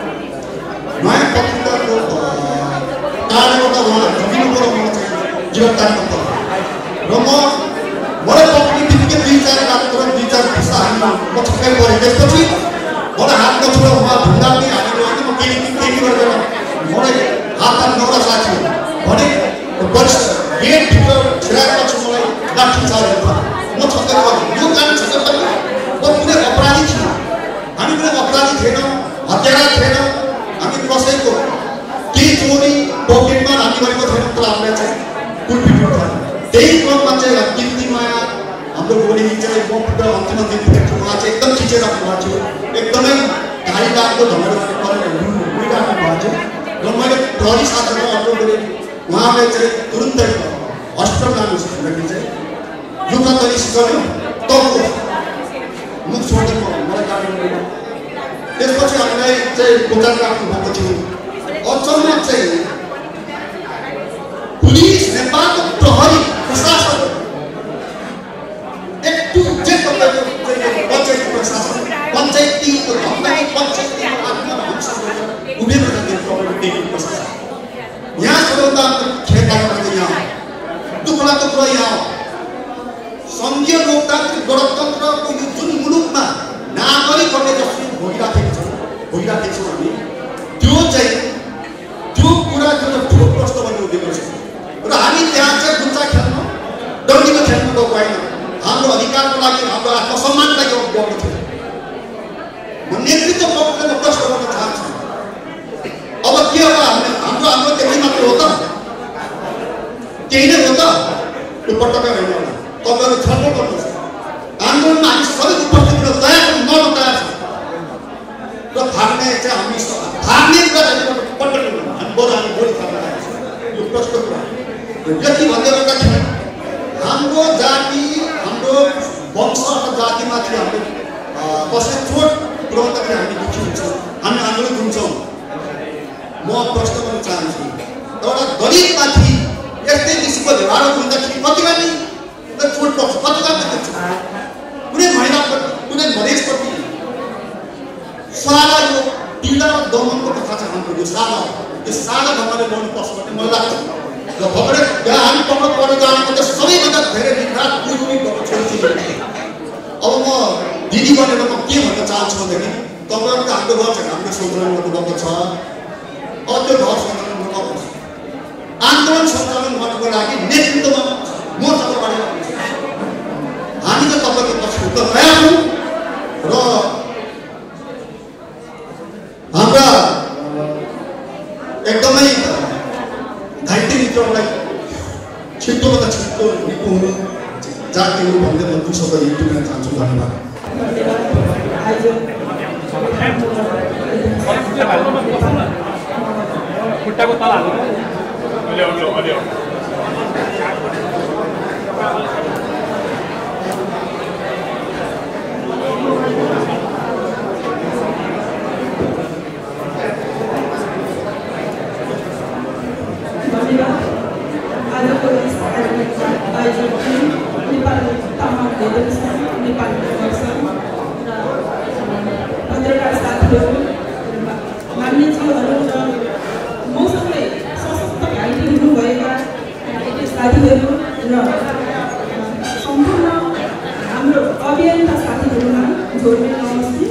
नयाँ पत्रिकाको कारणबाट उहाँ जमिनबाट मलाई चाहिँ गिरफ्तारीमा पर्यो र मलाई पक्रिने बित्तिकै 2-4 रात 2-4 खुसा हाल्नु म छक्कै परेँ। त्यसपछि मलाई हात नछोड उहाँ ढुङ्गा पनि हालेको होइन। म केही गर्दैन, मलाई हात नौरा साथी भने गेटभित्र छिराएपछि मलाई लाठीचार्ज भयो। म छक्कै परेँ। यो कारण छक्कै परेँ। म कुनै अपराधी थिएन, हामी कुनै अपराधी थिएनौँ, हत्यारा थिएनौँ, हामी कसैको केही चोरी पकेटमा हामी गरेको थिएनौँ। तर हामीलाई चाहिँ कुटपिट थियो। त्यही क्रममा चाहिँ कीर्तिमाया हाम्रो गोली चाहिँ म अन्तिम दिन पुगेको उहाँ चाहिँ एकदम खिचेर राख्नुभएको थियो। एकदमै घारी लाग्दो ढङ्गले उडिराख्नु भएको थियो र मैले प्रहरी साथीहरूलाई अनुरोध गरेँ उहाँले चाहिँ तुरुन्तै हस्पिटल लानुहोस् भन्दाखेरि चाहिँ लुगा तरी सिकाउनु तब मुख छोडेर मलाई गाडी मिलेन। त्यसपछि हामीलाई चाहिँ गोदाम राख्नु भएको थियो। अचम्म चाहिँ पुलिस नेपालको प्रहरी प्रशासन एक टु जेड पञ्चायती प्रशासन पञ्चायतीको पञ्चायतीको आत्मा उभिएर जाने प्रशासन यहाँ सबैभन्दा खेलबाड यहाँ दुःखलाग्दो कुरा यहाँ सङ्घीय लोकतान्त्रिक गणतन्त्रको यो जुन मुलुकमा नागरिकहरूले जसरी भोगिराखेको छौँ हामी त्यो चाहिँ त्यो कुरा जो ठुलो प्रश्न बन्नु उठेको छ र हामी त्यहाँ चाहिँ गुच्चा खेल्न डन्डीमा खेल्नु गएको होइन। हाम्रो अधिकारको लागि हाम्रो आत्मसम्मानको लागि गएको थियो। म नेतृत्व पक्षमा प्रश्न गर्न चाहन्छु। अब के हो हाम्रो त्यही मात्र हो त? त्यही नै हो त? त्यो पटक्कै होइन होला। तपाईँहरू छलफल गर्नुहोस्। आन्दोलनमा हामी सबै उपस्थित हुन तयार छौँ, म तयार छु र भाग्ने चाहिँ हामी भाग्ने कुरा चाहिँ पटक्कै हामी गोली थाप्न यो प्रश्न कुरा व्यक्ति भन्दै गर्दाखेरि हाम्रो जाति हाम्रो वंश र जातिमाथि हामीले कसै चोट पुऱ्याउँदाखेरि हामी दुःखी हुन्छौँ, हामी आन्दोलित हुन्छौँ। म प्रश्न गर्न चाहन्छु एउटा दलितमाथि यस्तै किसिमको व्यवहार हुँदाखेरि कतिलाई नै चोट पर्छ, कतिलाई नै देख्छ। कुनै महिलाप्रति कुनै मधेसप्रति सादा यो पीडा र दमनको कथा छ हाम्रो। यो सादा ढङ्गले ल्याउनुपर्छ भन्ने मलाई लाग्छ र भरे हामी पक्राउ परेर जानेको त सबैभन्दा धेरै निराश दुई भएको छोरी। अब म दिदी बनेर म के भन्न चाहन्छु भन्दाखेरि तपाईँहरूको हाम्रो घर चाहिँ हाम्रो सञ्चालन गर्नुभएको छ। अब त्यो घर सञ्चालन गर्नुपर्छ। आन्दोलन सञ्चालन गर्नको लागि नेतृत्वमा म तपाईँबाट एकदम नयाँ छौँ र हाम्रा एकदमै घाइते मित्रहरूलाई छिट्टोभन्दा छिट्टो निको हुनु जातिहरू भन्दै म 2 शब्द यही टुक्न चाहन्छु। धन्यवाद। खुट्टाको तल हाल्नु अलि आजको यस आयोजन नेपाली तामाङ फेडरेसन नेपाली फेडरेसन र पत्रकार साथीहरू मान्यज्यूहरू र मसँगै सशक्त घाइते हुनुभएका साथीहरू र सम्पूर्ण हाम्रो अभियानका साथीहरूमा जोड्ने नमस्ते।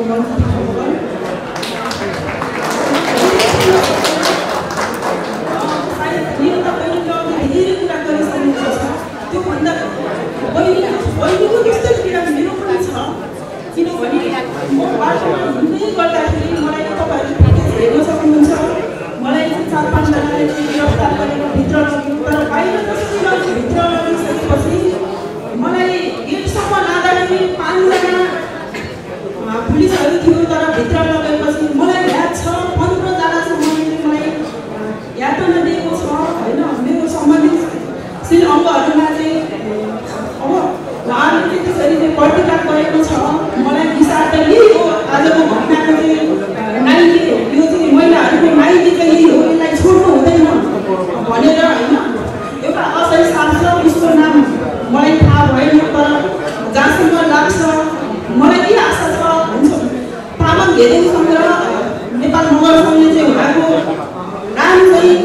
बहिनीको त्यस्तो पीडा मेरो पनि छ किनभने म बाटोमा हिँड्दै गर्दाखेरि मलाई तपाईँहरूले हेर्न सक्नुहुन्छ मलाई 4-5 जनाले गिरफ्तार गरेर भित्र लग्यो तर बाहिर जसरी लग्यो भित्र लगिसकेपछि मलाई गेटसम्म लाँदाखेरि 5 जना पुलिसहरू थियो तर भित्र लगेपछि मलाई याद छ 15 जनासम्मले मलाई यातना दिएको छ होइन। मेरो सम्बन्धित श्री अङ्गहरूमा चाहिँ अब उहाँहरूले त्यसरी चाहिँ प्रतिकार गरेको छ मलाई विषाद लियो आजको घटनाको चाहिँ नाइले यो चाहिँ महिलाहरूको माइली चाहिँ हो यसलाई छोड्नु हुँदैन भनेर होइन एउटा असै शास्त्र उसको नाम मलाई थाहा भएन तर जहाँसम्म लाग्छ मलाई के आशा छ हुन्छ तामाङ घेदेङ सङ्घ र नेपाल मगर सङ्घले चाहिँ उहाँको नाम चाहिँ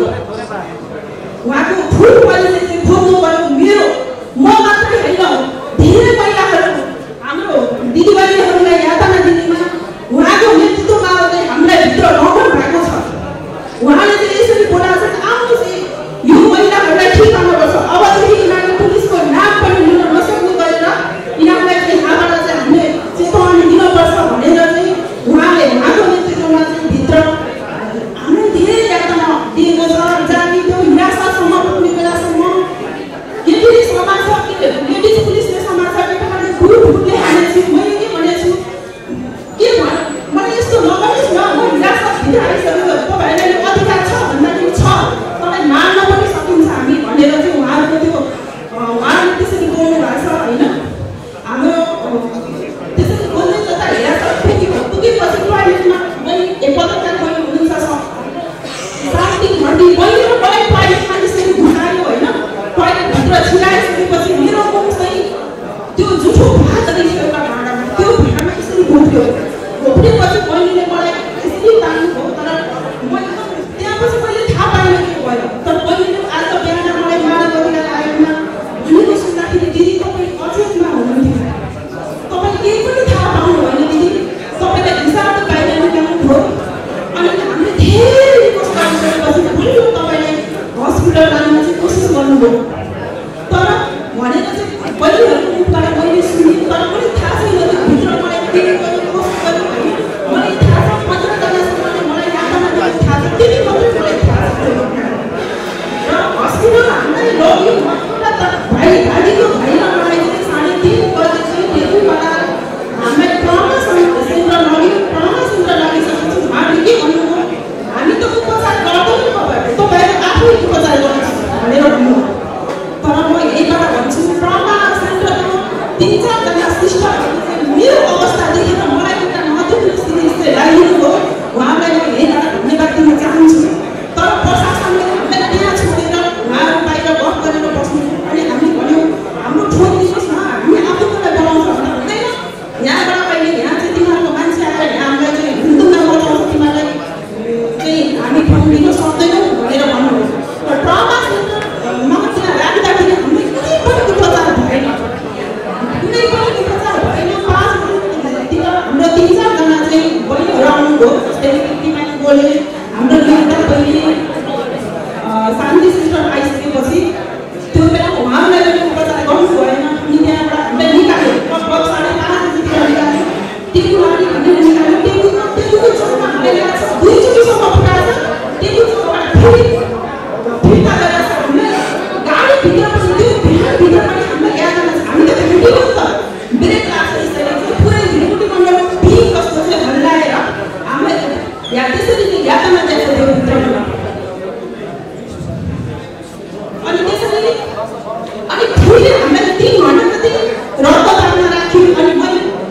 उहाँको फुल पालिले चाहिँ खोज्नु पर्यो। मेरो म मात्रै होइन धेरै महिलाहरू हाम्रो दिदीबहिनीहरूलाई यातना दिनेमा उहाँको नेतृत्वमा चाहिँ हामीलाई भित्र लग्न भएको छ। उहाँले चाहिँ यसरी बोलाएको छ आउनुहोस् यो महिलाहरूलाई ठिक गर्नुपर्छ अबदेखि यिनीहरूले पुलिसको नाम पनि लिन नसक्ने गरेर यिनीहरूलाई चाहिँ यहाँबाट चाहिँ हामीले चेतावनी दिनुपर्छ भनेर चाहिँ उहाँले उहाँको नेतृत्वमा चाहिँ भित्र हामीलाई धेरै यातना दिएको छ। जाति त्यो हिरासतसम्म पुग्ने बेलासम्म केटी समाज लेडिज पुलिसले समाज केटाहरूले ग्रुपले हानेछु मैले के भनेछु के मलाई यस्तो नगर्नुहोस् न म हिरासतभित्र आइसक्यो तपाईँहरूले अधिकार छ भन्दाखेरि छ तपाईँ मार्न पनि सकिन्छ हामी भनेर चाहिँ उहाँहरूको त्यो उहाँहरूले त्यसरी बोल्नु भएको छ होइन। हाम्रो त्यसरी बोल्दै जता हिरासत पुगेपछि टोयलेटमा मैले पत्रकार बहिनी हुनुहुन्छ शान्ति भण्डी बहिनी र मलाई टोयलेटमा त्यसरी घुसायो होइन। टोयलेटभित्र छिराइसकेपछि मेरो मुख चाहिँ त्यो जुठो भात देखियो एउटा भाँडामा त्यो भाँडामा यसरी घोप्यो घोप्नेपछि बहिनीले मलाई यसरी तान्नुभयो तर मैले त्यहाँपछि मैले थाहा पाएन के भयो तर बहिनीले आज बिहान मलाई माला गरिरहेर आएमा भनेको सुन्दाखेरि दिदी तपाईँ अचेतमा हुनुहुन्थ्यो तपाईँ केही पनि थाहा पाउनु भएन दिदी तपाईँलाई हिसाब बाहिर निकाल्नुभयो अनि हामीले धेरै रिक्वेस्ट गरिसकेपछि बलियो तपाईँलाई हस्पिटल लान चाहिँ कोसिस गर्नुभयो तर भनेर चाहिँ बहिनीहरूको मुखबाट मैले सुनेँ तर पनि थाहा छैन त्यो भित्र मलाई के गर्नु कोसिस गर्नु भने मलाई थाहा छ 15 जनासम्मले मलाई यातना दिएको थाहा छ त्यति मात्रै मलाई थाहा छ र हस्पिटल हामीलाई लग्यो भाइ भाइको भाइमा मलाई चाहिँ 3:30 बजेपछि डेलीबाट हामीलाई ट्रमा सेन्टर लग्यो ट्रमा सेन्टर लगिसकेपछि उहाँले के भन्नुभयो हामी त उपचार गर्दैनौँ तपाईँहरू आफै उपचार गर्नुहोस् भनेर भन्नुभयो तर म यहीबाट भन्छु ट्रमा सेन्टरमा 3-4 जना सिस्टरहरूले चाहिँ मेरो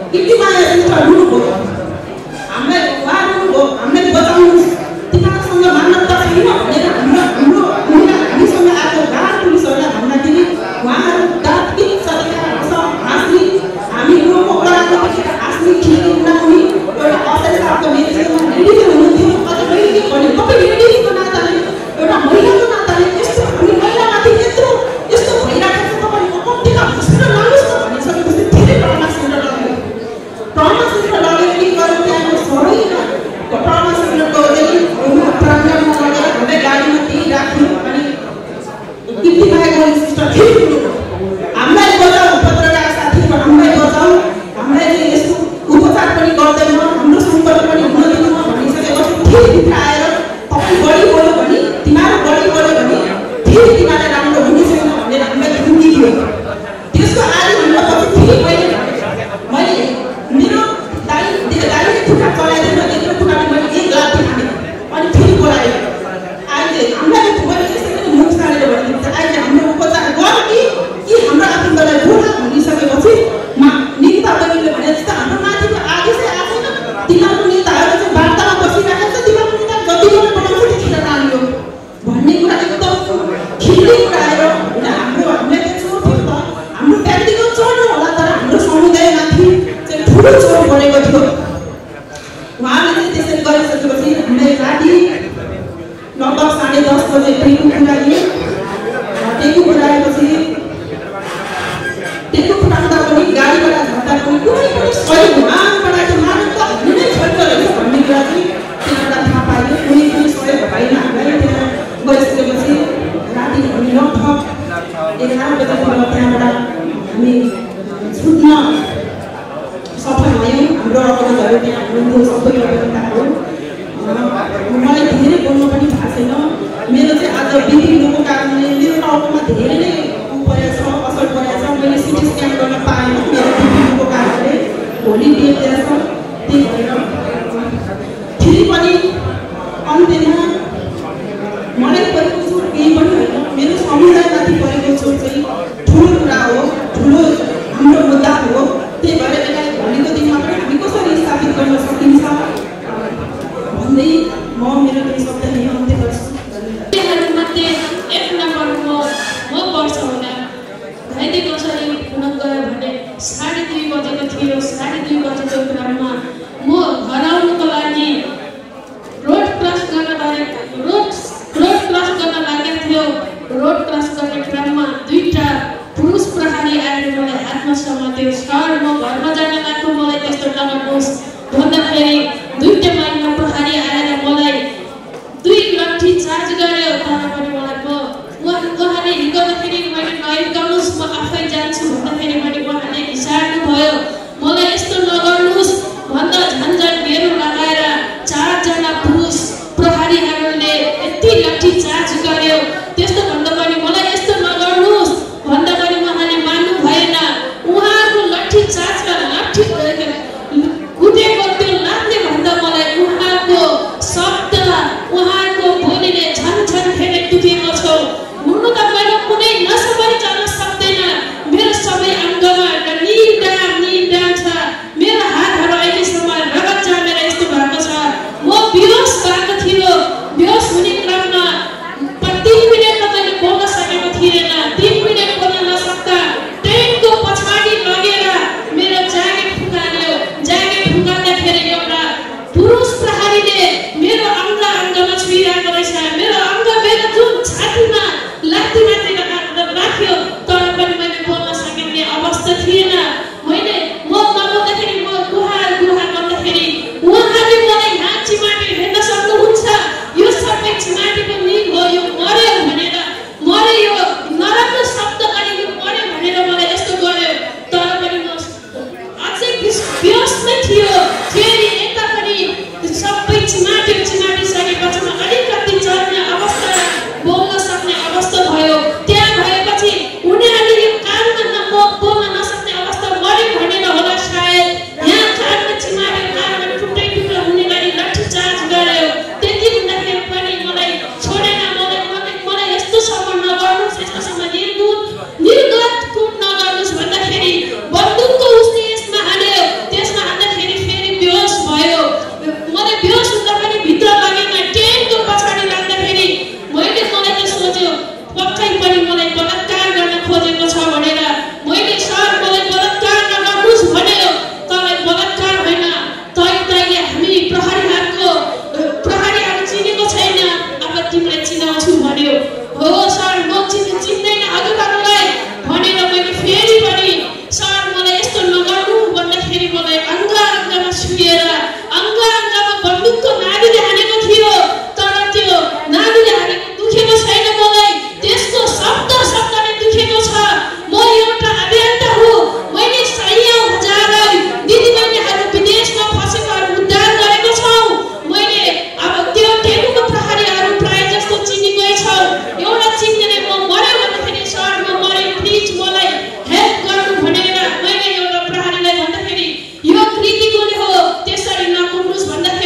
कीर्तिमाया सिस्टर हुनुभयो हामीलाई उहाँ हुनुभयो हामीलाई बचाउनुहोस् तिमीहरूसँग मानवता छैन भनेर हाम्रो हामीसँग आएको गार्ड पुलिसहरूलाई भन्दाखेरि उहाँहरू दाँतकित सकेका हाँस्ने हामी रोको कराएको हाँस्ने खिल्ली उडाउने एउटा अत्याचारको नेतृत्वमा लेडिज हुनुहुन्थ्यो अझ मैले भने तपाईँ लेडिजको नाताले एउटा महिलाको नाताले यस्तो हामी महिलामाथि यस्तो भइरहेको छ तपाईँले कम्तीका हस्पिटल लानुहोस् न भनिसकेपछि धेरै ट्रमा सेन्टर लग्यो के गर्यो त्यहाँको सबै ट्रमा सेन्टरको प्राङ्गणमा लगेर हामीले गाडीमा त्यही राख्यो अनि कीर्तिमाया सिस्टर फेरि हामीलाई बचाऊ पत्रकार साथीहरू हामीलाई बचाऊ हामीलाई चाहिँ यस्तो उपचार पनि गर्दैन हाम्रो सम्पर्क पनि हुन दिनु भनिसकेपछि फेरि भित्र आएर तपाईँ बढी बोल्यो भने तिमीहरू बढी बोल्यो भने फेरि तिमीहरूलाई राम्रो हुने छैन भनेर हामीलाई धम्की दियो त्यसको आधी घन्टा पछि फेरि मैले मेरो गाडीले खुट्टा चलाइदिएन त्यत्रो खुट्टाले मैले एक लाठी हाने अनि फेरि बोलाएँ अहिले हामीलाई मैले त्यसरी मुख सारेर भनिदिन्छ अहिले हाम्रो उपचार गर कि हाम्रो आफन्तलाई बोला भनिसकेपछि निकिता बहिनीले भने जस्तो हाम्रो माथिको आदेशै आएन तिमीहरूको नेताहरू चाहिँ वार्तामा बसिरहेको छ तिमीहरूको नेता जति पनि बनाउँछ त्यतिखेर नाल्यो भन्ने कुरा एकदम खिल्ली उडाएर होइन हामीलाई चाहिँ चोट थियो त हाम्रो व्यक्तिगत चोट होला तर हाम्रो समुदायमाथि चाहिँ ठुलो चोट परेको थियो उहाँले चाहिँ त्यसरी गरिसकेपछि हामीलाई राति लगभग 10:30 बजे टेकु पुऱ्याएपछि टेकु पुऱ्याउँदा पनि गाडीबाट झर्दा पनि कुनै पनि सहयोग मागबाट चाहिँ मानवता हुने नै छैन रहेछ भन्ने कुरा चाहिँ त्यहाँबाट थाहा पायो कुनै पनि सहयोग भएन हामीलाई त्यहाँ गइसकेपछि राति हामी लगभग 11 बजेतिर त्यहाँबाट हामी छुट्न सफल भयौँ हाम्रो अग्रजहरू त्यहाँ हुनुहुन्थ्यो सबै अभिनेताहरू मलाई धेरै बोल्नु पनि थाहा छैन मेरो चाहिँ आज बिग्रिनुको कारणले मेरो टाउकोमा धेरै नै असर परेछ मैले सिटी स्क्यान गर्न पाएन मेरो बिग्रिनुको कारणले भोलि बिहे छ त्यही भएर फेरि पनि अन्त्यमा मलाई परेको चोट केही पनि होइन मेरो समुदायमाथि परेको चोट चाहिँ ठुलो कुरा हो ठुलो हाम्रो मुद्दा हो त्यही भएर यसलाई भोलिको दिनमा पनि हामी कसरी स्थापित गर्न सकिन्छ भन्दै म मेरो केही शब्द नै अन्त्य गर्छु मध्ये एक नम्बरको म पर्छ होला भाइले कसरी हुन गयो भने 2:30 बजेको थियो 2:30 बजेको क्रममा म घर आउनुको लागि रोड क्रस गर्न लागेको थियो रोड क्रस गर्ने क्रममा दुईटा पुरुष प्रहरी आएर मलाई हातमा समात्यो सर म घरमा जान लाग्छु मलाई त्यस्तो नगर्नुहोस् भन्दाखेरि दुईटा महिला प्रहरी आएर मलाई 2 लाठी चार्ज गर्यो तर पनि उहाँले हिर्काउँदाखेरि मैले नहिर्काउनुहोस् म आफै जान्छु भन्दाखेरि मैले उहाँले हिसार्नु भयो मलाई यस्तो नगर्नुहोस् भन्दा झन्झट घेरो लगाएर 4 जना पुरुष प्रहरीहरूले यति लाठी चार्ज गर्यो त्यस्तो भन्दा पनि मलाई यस्तो नगर्नुहोस् भन्दा पनि उहाँले मान्नु भएन उहाँको लाठी चार्जका लाठी कुदेको त्यो लाठले छुएर अङ्गामा बन्दुकको नालीले हानेको थियो तर त्यो नालीले हानेको दुखेको छैन मलाई त्यसको शब्दले दुखेको छ म एउटा अभियन्ता हुँ मैले सयौं हजार दिदीबहिनीहरू विदेशमा फसेकोहरू उद्धार गरेको छौँ मैले अब त्यो टेनुको प्रहरीहरू प्राय जस्तो चिनेकै छौ एउटा चिन्ने म मर्यो भन्दाखेरि सर म मरे प्लिज मलाई हेल्प गर्नु भनेर मैले एउटा प्रहरीलाई भन्दाखेरि यो कृतिकोले हो त्यसरी नकुट्नुस् भन्दाखेरि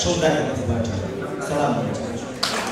समुदायको तर्फबाट सलाम दिन चाहन्छु।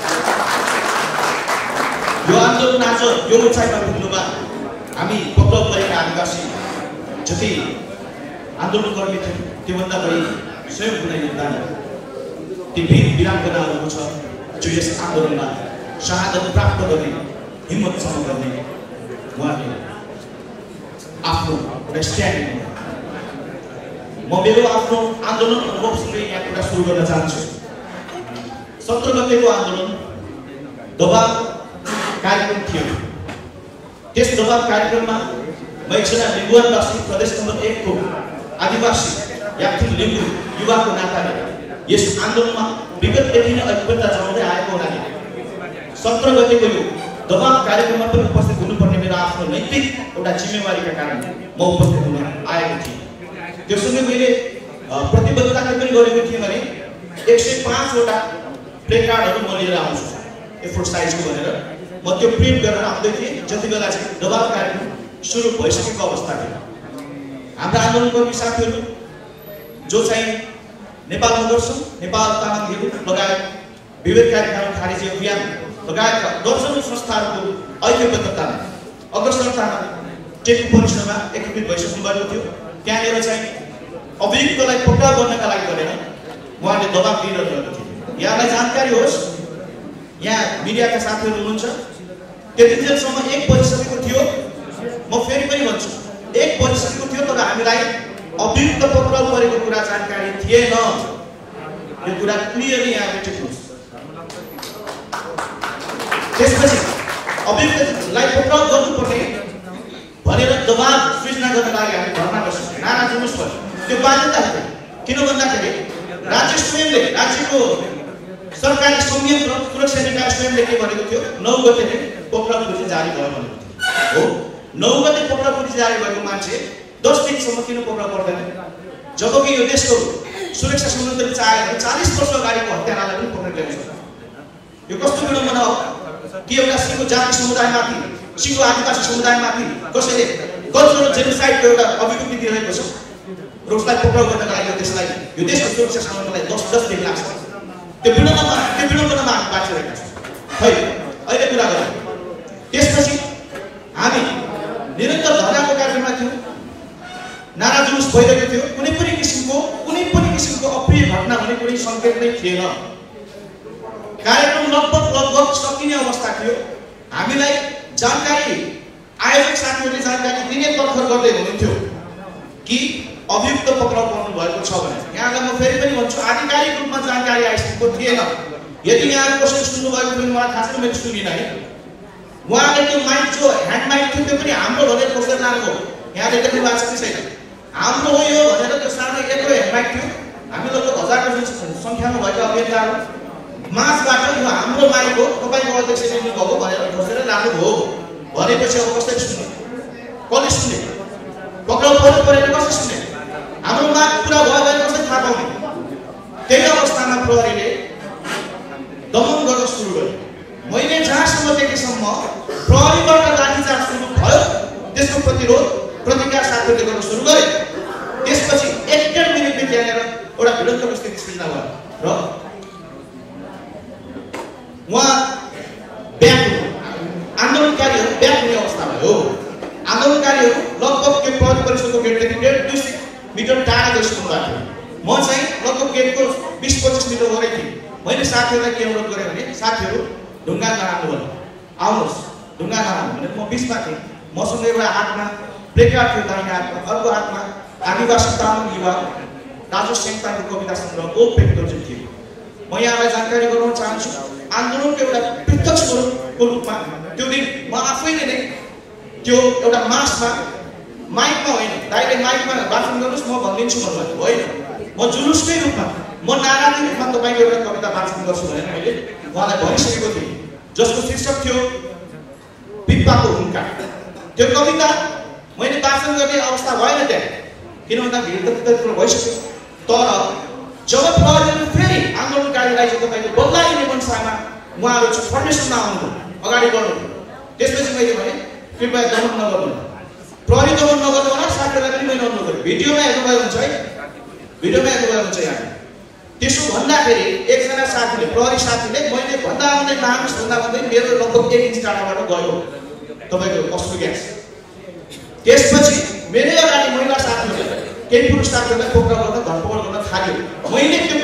यो आन्दोलन आज यो उचाइमा पुग्नुमा हामी पक्राउ परेका आदिवासी जति आन्दोलनकर्मी थिए त्योभन्दा बढी स्वयं कुनै योगदान ती वीर वीराङ्गनाहरूको छ जो यस आन्दोलनमा शहादत प्राप्त गर्ने हिम्मतसम्म गर्ने उहाँले आफ्नो एउटा स्ट्यान्ड लिनु। म मेरो आफ्नो आन्दोलन अनुभवसँगै यहाँ कुरा सुरु गर्न चाहन्छु। 17 गतेको आन्दोलन दबाव कार्यक्रम थियो। त्यस दबाव कार्यक्रममा म एकजना लिम्बुवानवासी प्रदेश नम्बर 1 को आदिवासी याक्थिङ लिम्बू युवाको नाताले यस आन्दोलनमा विगतदेखि नै ऐक्यता जनाउँदै आएको हुनाले 17 गतेको यो दबाव कार्यक्रममा पनि उपस्थित हुनुपर्ने मेरो आफ्नो नैतिक एउटा जिम्मेवारीका कारण म उपस्थित हुन आएको थिएँ। त्यसैले मैले प्रतिबद्धता के पनि गरेको थिएँ भने 105 वटा प्लेकार्डहरू म लिएर आउँछु A4 साइजको भनेर म त्यो प्रिन्ट गरेर आउँदै थिएँ जति बेला चाहिँ दबाव कार्यक्रम सुरु भइसकेको अवस्था थियो। हाम्रा आन्दोलनकर्मी साथीहरू जो चाहिँ नेपाल मगर संघ, नेपाल तामाङहरू लगायत विवेककारी कानुन खारेजी अभियान लगायतका दर्जनौं संस्थाहरूको ऐक्यबद्धतामा अग्रसरतामा टेकु परिसरमा एकीकृत भइसक्नु भएको थियो। त्यहाँनिर चाहिँ अभियुक्तलाई पक्राउ गर्नका लागि गरेर उहाँले दबाब दिइरहनु भएको थियो। यहाँलाई जानकारी होस्, यहाँ मिडियाका साथीहरू हुनुहुन्छ, त्यतिन्जेलसम्म 1 बजिसकेको थियो। म फेरि पनि भन्छु 1 बजिसकेको थियो तर हामीलाई अभियुक्त पक्राउ परेको कुरा जानकारी थिएन। यो कुरा क्लियरली यहाँ लेख्नुहोस्। त्यसपछि अभियुक्तलाई पक्राउ गर्नुपर्ने भनेर दबाब सृजना गर्न लागि हामी धरना बस्यौँ, नारा जुलुस गर्यौँ। त्यो बाध्यता थियो। किन भन्दाखेरि राज्य स्वयंले, राज्यको सरकारी संयन्त्र सुरक्षा निकाय स्वयंले के भनेको थियो, 9 गते नै पक्राउ पुर्जी जारी भयो भनेको थियो। हो, 9 गते पक्राउ पुर्जी जारी भएको मान्छे 10 दिनसम्म किन पक्राउ पर्दैन? जबकि यो देशको सुरक्षा संयन्त्रले चाहे भने 40 वर्ष अगाडिको हत्यारालाई पनि पक्रेर ल्याउन सक्छ। यो कस्तो विडम्बना हो कि एउटा सिङ्गो जाति समुदायमाथि, सिङ्गो आदिवासी समुदायमाथि कसैले कल्चरल जेनोसाइडको एउटा अभिव्यक्ति दिइरहेको छ र उसलाई पक्राउ गर्नका लागि यो देशको सुरक्षा संयन्त्रलाई 10 दिन लाग्छ। त्यो विडम्बनामा हामी बाँचिरहेका छौँ। खै अहिले कुरा गरौँ। त्यसपछि हामी निरन्तर धरनाको कार्यक्रममा थियौँ, नारा जुलुस भइरहेको थियो। कुनै पनि किसिमको अप्रिय घटना हुने कुनै सङ्केत नै थिएन। कार्यक्रम लगभग सकिने अवस्था थियो। हामीलाई जानकारी आयोजक साथीहरूले जानकारी दिने तर्खर गर्दै हुनुहुन्थ्यो कि अभियुक्त पक्राउ पर्नु भएको छ भने। यहाँलाई म फेरि पनि भन्छु, आधिकारिक रूपमा जानकारी आइसकेको थिएन। यदि यहाँ कसैले सुन्नु भएको थियो मलाई थाहा छैन, मैले सुनिनँ है। उहाँले त्यो माइक जो ह्यान्ड माइक थियो त्यो पनि हाम्रो भनेर खोसेर लानुभयो। यहाँले देख्नु भएको छ कि छैन? हाम्रो हो यो भनेर त्यो सानो एक्लो ह्यान्ड माइक थियो। हामी लगभग 1000को सङ्ख्यामा भएका अभियन्ताहरू माझबाट यो हाम्रो माइक हो, तपाईँको अध्यक्ष लिनुभएको भनेर खोसेर लानुभयो भनेपछि अब कसैले सुन्ने? कसले सुन्ने? पक्राउ परेर कसले सुन्ने? हाम्रो माग पुरा भयो भने कसले थाहा पाउने? त्यही अवस्थामा प्रहरीले दमन गर्न सुरु गर्यो। मैले जहाँसम्म देखेसम्म प्रहरीबाट लाठीचार्ज सुरु भयो, त्यसको प्रतिरोध प्रतिकार साथीहरूले गर्न सुरु गरे। त्यसपछि 1.5 मिनेटले त्यहाँनिर एउटा भिडन्तको स्थिति सृजना भयो र उहाँ आन्दोलनकारीहरू ब्याक हुने अवस्था भयो। आन्दोलनकारीहरू लगभग त्यो प्रहरी परिसरको गेटदेखि 1.5 मिटर टाढा गइसक्नु भएको थियो। म चाहिँ लगभग गेटको 20-25 मिटर वरै थिएँ। मैले साथीहरूलाई के अनुरोध गरेँ भने साथीहरू ढुङ्गा नहाल्नु भने आउनुहोस्, ढुङ्गा नहाल्नु भने म 20 मा थिएँ। मसँग एउटा हातमा प्लेकार्ड थियो दाहिने हातमा, अर्को हातमा आदिवासी तामाङ युवा दाजु सेन्ताको कविता सङ्ग्रह ओ पेक्टोर थियो। म यहाँलाई जानकारी गराउन चाहन्छु, आन्दोलनको एउटा पृथक स्वरूपको रूपमा त्यो दिन म आफैले नै त्यो एउटा मासमा माइकमा होइन, डाइरेक्ट माइकमा भाषण गर्नुहोस् म भनिदिन्छु भन्नुभयो होइन, म जुलुसकै रूपमा म नाराकै रूपमा तपाईँको एउटा कविता वाचन गर्छु भनेर मैले उहाँलाई भनिसकेको थिएँ, जसको शीर्षक थियो पिप्पाको हुङ्का। त्यो कविता मैले वाचन गर्ने अवस्था भएन त्यहाँ, किन भन्दा भिड त त्यत्रो भइसक्यो। तर जब प्रहरीले फेरि आन्दोलनकारीलाई चाहिँ तपाईँको बदलाइने मनसामा उहाँहरू चाहिँ फर्मेसनमा आउनु अगाडि बढ्नु, त्यसपछि मैले भने कृपया दमन नगर्नु, प्रहरी दमन नगर्नु होला। साथीहरूलाई पनि मैले अनुरोध गरेँ, भिडियोमा हेर्नुभएको हुन्छ है, भिडियोमा हेर्नुभएको हुन्छ यहाँ। त्यसो भन्दाखेरि एकजना साथीले प्रहरी साथीले मैले भन्दा भन्दै नानुस् भन्दा भन्दै मेरो लगभग 1 इन्च टाढाबाट गयो तपाईको अश्रु ग्यास। त्यसपछि मेरो अगाडि महिला साथीले केही पुरुष साथीहरूलाई पक्राउ गर्न धरपकड गर्न थाल्यो। मैले त्यो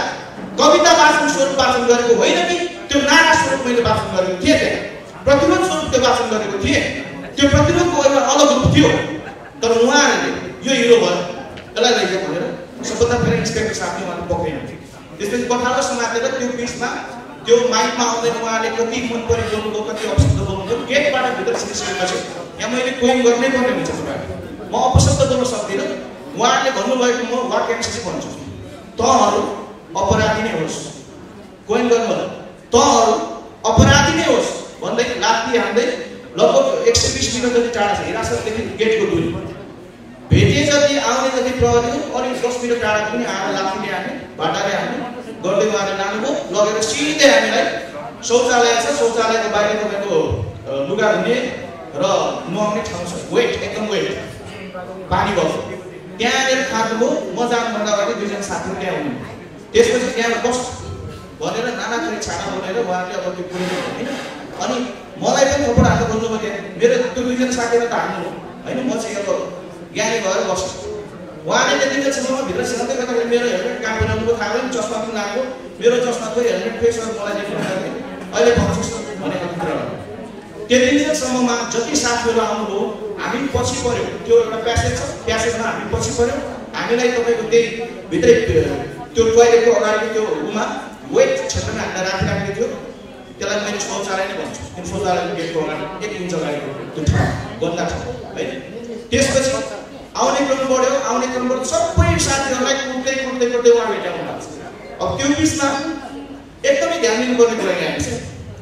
कविता वाचन स्वरूप वाचन गरेको होइन कि त्यो नारा स्वरूप मैले वाचन गरेको थिएँ। त्यहाँ प्रतिरोध स्वरूप त्यो वाचन गरेको थिएँ। त्यो प्रतिरोधको एउटा अलग रूप थियो। तर उहाँहरूले यो हिरो भयो यसलाई लैजाऊ भनेर सबभन्दा फेरि इन्सपेक्टर साथीले उहाँले पक्रिनु। त्यसपछि कठालो समातेर त्यो बिचमा त्यो माइकमा आउँदैन उहाँले कति मन परि बोल्नुभयो कति अपशब्द बोल्नुभयो गेटबाट भित्र छिरिसकेपछि यहाँ मैले कोइन गर्नै पर्ने हुन्छ तपाईँ। म अपशब्द बोल्न सक्दिनँ। उहाँले भन्नुभएको म वाक्यांश चाहिँ भन्छु तहरू अपराधी नै होस् कोइन गर्नु तहरू अपराधी नै होस् भन्दै लात्ती हान्दै लगभग 120 मिटर जति टाढा छ हिरासतदेखि गेटको दूरी भेटे जति आउने जति प्रहरी अनि 10 मिटर टाढा पनि आएर लात्तीले हाने भाटाले हाने गर्दै उहाँले लानुभयो लगेर सिधै हामीलाई शौचालय छ शौचालयको बाहिर तपाईँको लुगा धुने र नुहाउने ठाउँ छ वेट एकदम वेट पानी भयो त्यहाँनिर खानुभयो म जानुभन्दा अगाडि 2 जना साथीहरू त्यहाँ हुनुहुन्थ्यो। त्यसपछि त्यहाँ बस भनेर नाना थरी छाना बनाएर उहाँले अब त्यो कुरो होइन अनि मलाई पनि थप्पड हाल्नु खोज्नुभयो त्यहाँ मेरो त्यो 2 जना साथीहरू त हाल्नु होइन म चाहिँ अब ज्ञानी भएर बस्छु। उहाँले त्यतिखेरसम्म भित्र सिकाउँदै गर्दाखेरि मेरो हेलमेट काम बनाउनुको थाहा भयो चस्मा पनि लाग्यो मेरो चस्माको हेलमेट फेसहरू मलाई देख्नु लाग्यो अहिले भन्छु भनेको कुरा हो। त्यतिखेरसम्ममा जति साथीहरू आउनुभयो हामी पछि पर्यो त्यो एउटा प्यासेज छ प्यासेजमा हामी पछि पर्यो हामीलाई तपाईँको त्यही भित्रै त्यो टोयलेटको अगाडिको त्यो उमा वेट क्षेत्रमा हामीलाई राखिराखेको थियो त्यसलाई मैले शौचालय नै भन्छु त्यो शौचालयको गेटको अगाडि 1 इन्च अगाडिको त्यो ठाउँ गन्दा छ है। त्यसपछि आउने क्रम बढ्यो सबै साथीहरूलाई कुद्दै उहाँ भेट्याउनु भएको छ। अब त्यो बिचमा एकदमै ध्यान दिनुपर्ने कुरा यहाँ छ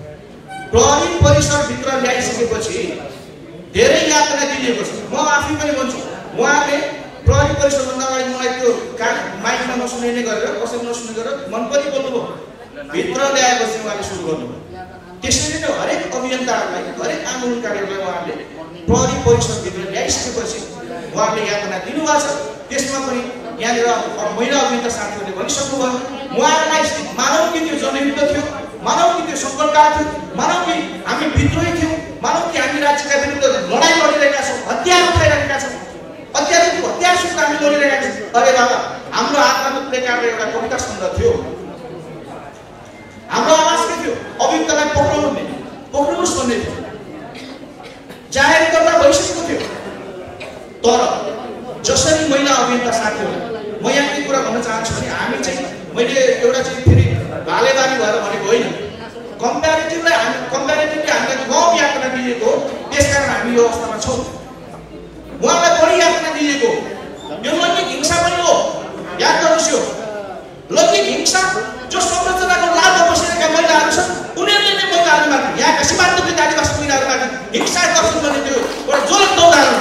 प्रहरी परिसरभित्र ल्याइसकेपछि धेरै यातना दिएको छ। म आफै पनि भन्छु उहाँले प्रहरी परिसरभन्दा अगाडि मलाई त्यो माइकमा नसुनिने गरेर कसैले नसुन्ने गरेर मन पनि बोल्नुभयो भित्र ल्याएपछि उहाँले सुरु गर्नुभयो। त्यसरी नै हरेक अभियन्ताहरूलाई हरेक आन्दोलनकारीहरूलाई उहाँले प्रहरी परिसरभित्र ल्याइसकेपछि उहाँले यातना दिनुभएको छ। त्यसमा पनि यहाँनिर महिला अभियन्ता साथीहरूले भनिसक्नुभयो उहाँहरूलाई मानव कि त्यो जनयुद्ध थियो मानव कि त्यो सङ्कटकाल थियो मानव कि हामी विद्रोही थियौँ मानव कि हामी राज्यका विरुद्ध लडाइँ लडिरहेका छौँ हतियार उठाइरहेका छौँ अत्याधिक हतियारसित हामी लडिरहेका छौँ। अरे बाबा हाम्रो हातमा त प्लेकार्ड एउटा कविता सङ्ग्रह थियो हाम्रो आवाज के थियो अभियुक्तलाई पक्राउनुहोस् भन्ने थियो जाहेर गर्दा भइसकेको थियो। तर जसरी महिला अभियन्ता साथीहरू म यहाँ के कुरा भन्न चाहन्छु भने हामी चाहिँ मैले एउटा चाहिँ फेरि भालेबारी भएर भनेको होइन कम्प्यारेटिभली हामीलाई कम यातना दिएको त्यसकारण हामी यो अवस्थामा छौँ। उहाँलाई बढी यातना दिएको यो लैङ्गिक हिंसा पनि हो याद गर्नुहोस्। यो लैङ्गिक हिंसा जो संरचनाको लाभमा बसिरहेका महिलाहरू छन् उनीहरूले नै महिलाहरूमाथि यहाँका सीमान्तकृत आदिवासी महिलाहरूमाथि हिंसा गर्छन् भने त्यो एउटा ज्वलन्त उदाहरण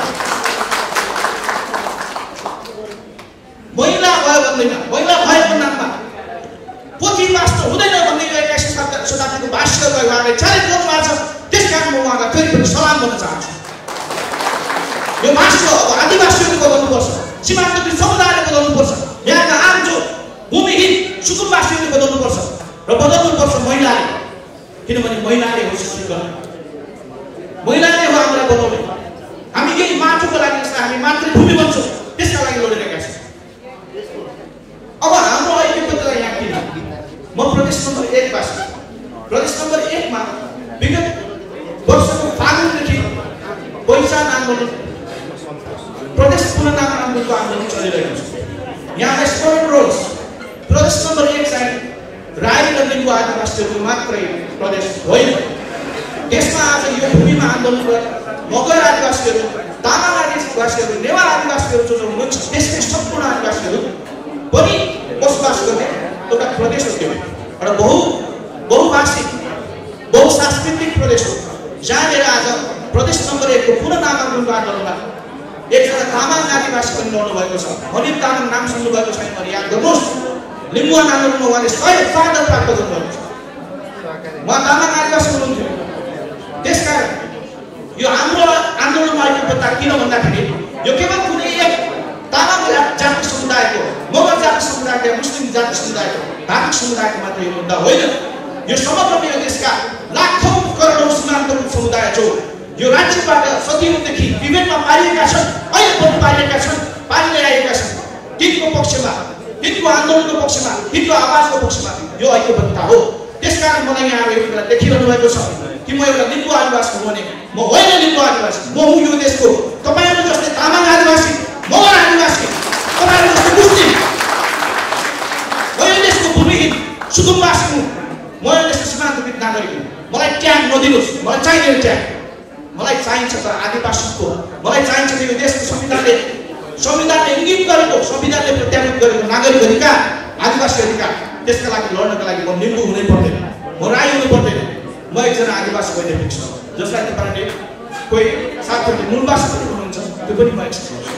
महिला भयो भन्दैन महिला भएको नाममा पोथी वास्तव हुँदैन भन्ने यो 21औं शताब्दीको भाष्यलाई उहाँले च्यालेन्ज गर्नुभएको छ। त्यसकारण म उहाँलाई फेरि पनि सलाम गर्न चाहन्छु। यो भाष्य अब आदिवासीहरूले बदल्नुपर्छ सीमान्तकृत समुदायले बदल्नुपर्छ यहाँका आम जो भूमिहीन सुकुम्बासीहरूले बदल्नुपर्छ र बदल्नुपर्छ महिलाले किनभने महिलाले हो सशक्तिकरण महिलाले हो हामीलाई बनाउने हामी यही माटोको लागि जसलाई हामी मातृभूमि भन्छौँ त्यसका लागि लडिरहेका छौँ। अब हाम्रो ऐक्यबद्धता यहाँ किन म प्रदेश नम्बर 1 बाट प्रदेश नम्बर 1 मा विगत वर्षको फागुनदेखि वैशाख आन्दोलन प्रदेश पुनर्नाम आन्दोलनको आन्दोलन चलिरहेको छ। यहाँ स्मरण रोज प्रदेश नम्बर 1 चाहिँ राई र लिम्बू आदिवासीहरूको मात्रै प्रदेश होइन। त्यसमा आज यो भूमिमा आन्दोलन गरेर मगर आदिवासीहरू तामाङ आदिवासीहरू नेवार आदिवासीहरू जो हुनुहुन्छ त्यसकै सम्पूर्ण आदिवासीहरू पनि बसोबास गर्ने एउटा प्रदेश हो। त्यो एउटा बहुभाषिक बहुसांस्कृतिक प्रदेश हो जहाँनिर आज प्रदेश नम्बर 1 को पुनर्नाम आन्दोलनमा एकजना तामाङ आदिवासी पनि लड्नु भएको छ। हरिम तामाङ नाम सुन्नुभएको छैन भने याद गर्नुहोस् लिम्बुवान आन्दोलनमा उहाँले 100 पदक प्राप्त गर्नुभएको छ। उहाँ तामाङ आदिवासी हुनुहुन्थ्यो। त्यसकारण यो हाम्रो आन्दोलनमा ऐक्यबद्धता किन भन्दाखेरि यो केवल कुनै एक तामाङ जाति समुदायको, मगर जाति समुदायको, मुस्लिम जाति समुदायको, धार्मिक समुदायको मात्र यो मुद्दा होइन। यो समग्र यो देशका लाखौं करोडौं सीमान्तको समुदाय जो यो राज्यबाट सदियौंदेखि विभेदमा पारिएका छन्, अहिले पनि पारिएका छन्, पारिँदै आएका छन्। तिनको पक्षमा, तिनको आन्दोलनको पक्षमा, तिनको आवाजको पक्षमा यो ऐक्यबद्धता हो। त्यसकारण मलाई यहाँ एक कुरा देखिरहनु भएको छ कि म एउटा लिम्बू आदिवासी हुँ भने म होइन लिम्बू आदिवासी, म हुँ यो देशको तपाईहरु जस्तै तामाङ आदिवासी, मगर आदिवासी, तपाईहरु जस्तै मुस्लिम, म यो देशको भूमिहीन सुकुम्बासी हुँ, म यो देशको सीमान्तकृत नागरिक हुँ। मलाई ट्याग नदिनुहोस्, मलाई चाहिँदैन ट्याग, मलाई चाहिन्छ तर आदिवासीको, मलाई चाहिन्छ यो देशको संविधानले इङ्गित गरेको, संविधानले प्रत्यारोपित गरेको नागरिक अधिकार, आदिवासी अधिकार, त्यसका लागि लड्नका लागि म लिम्बू हुनै पर्दैन, म राई हुनु पर्दैन, म एकजना आदिवासी भएर फिक्स हो। जसलाई तपाईहरुले कोही साथीहरुले मूलवासी पनि हुनुहुन्छ त्यो पनि म एक्सेप्ट गर्छु।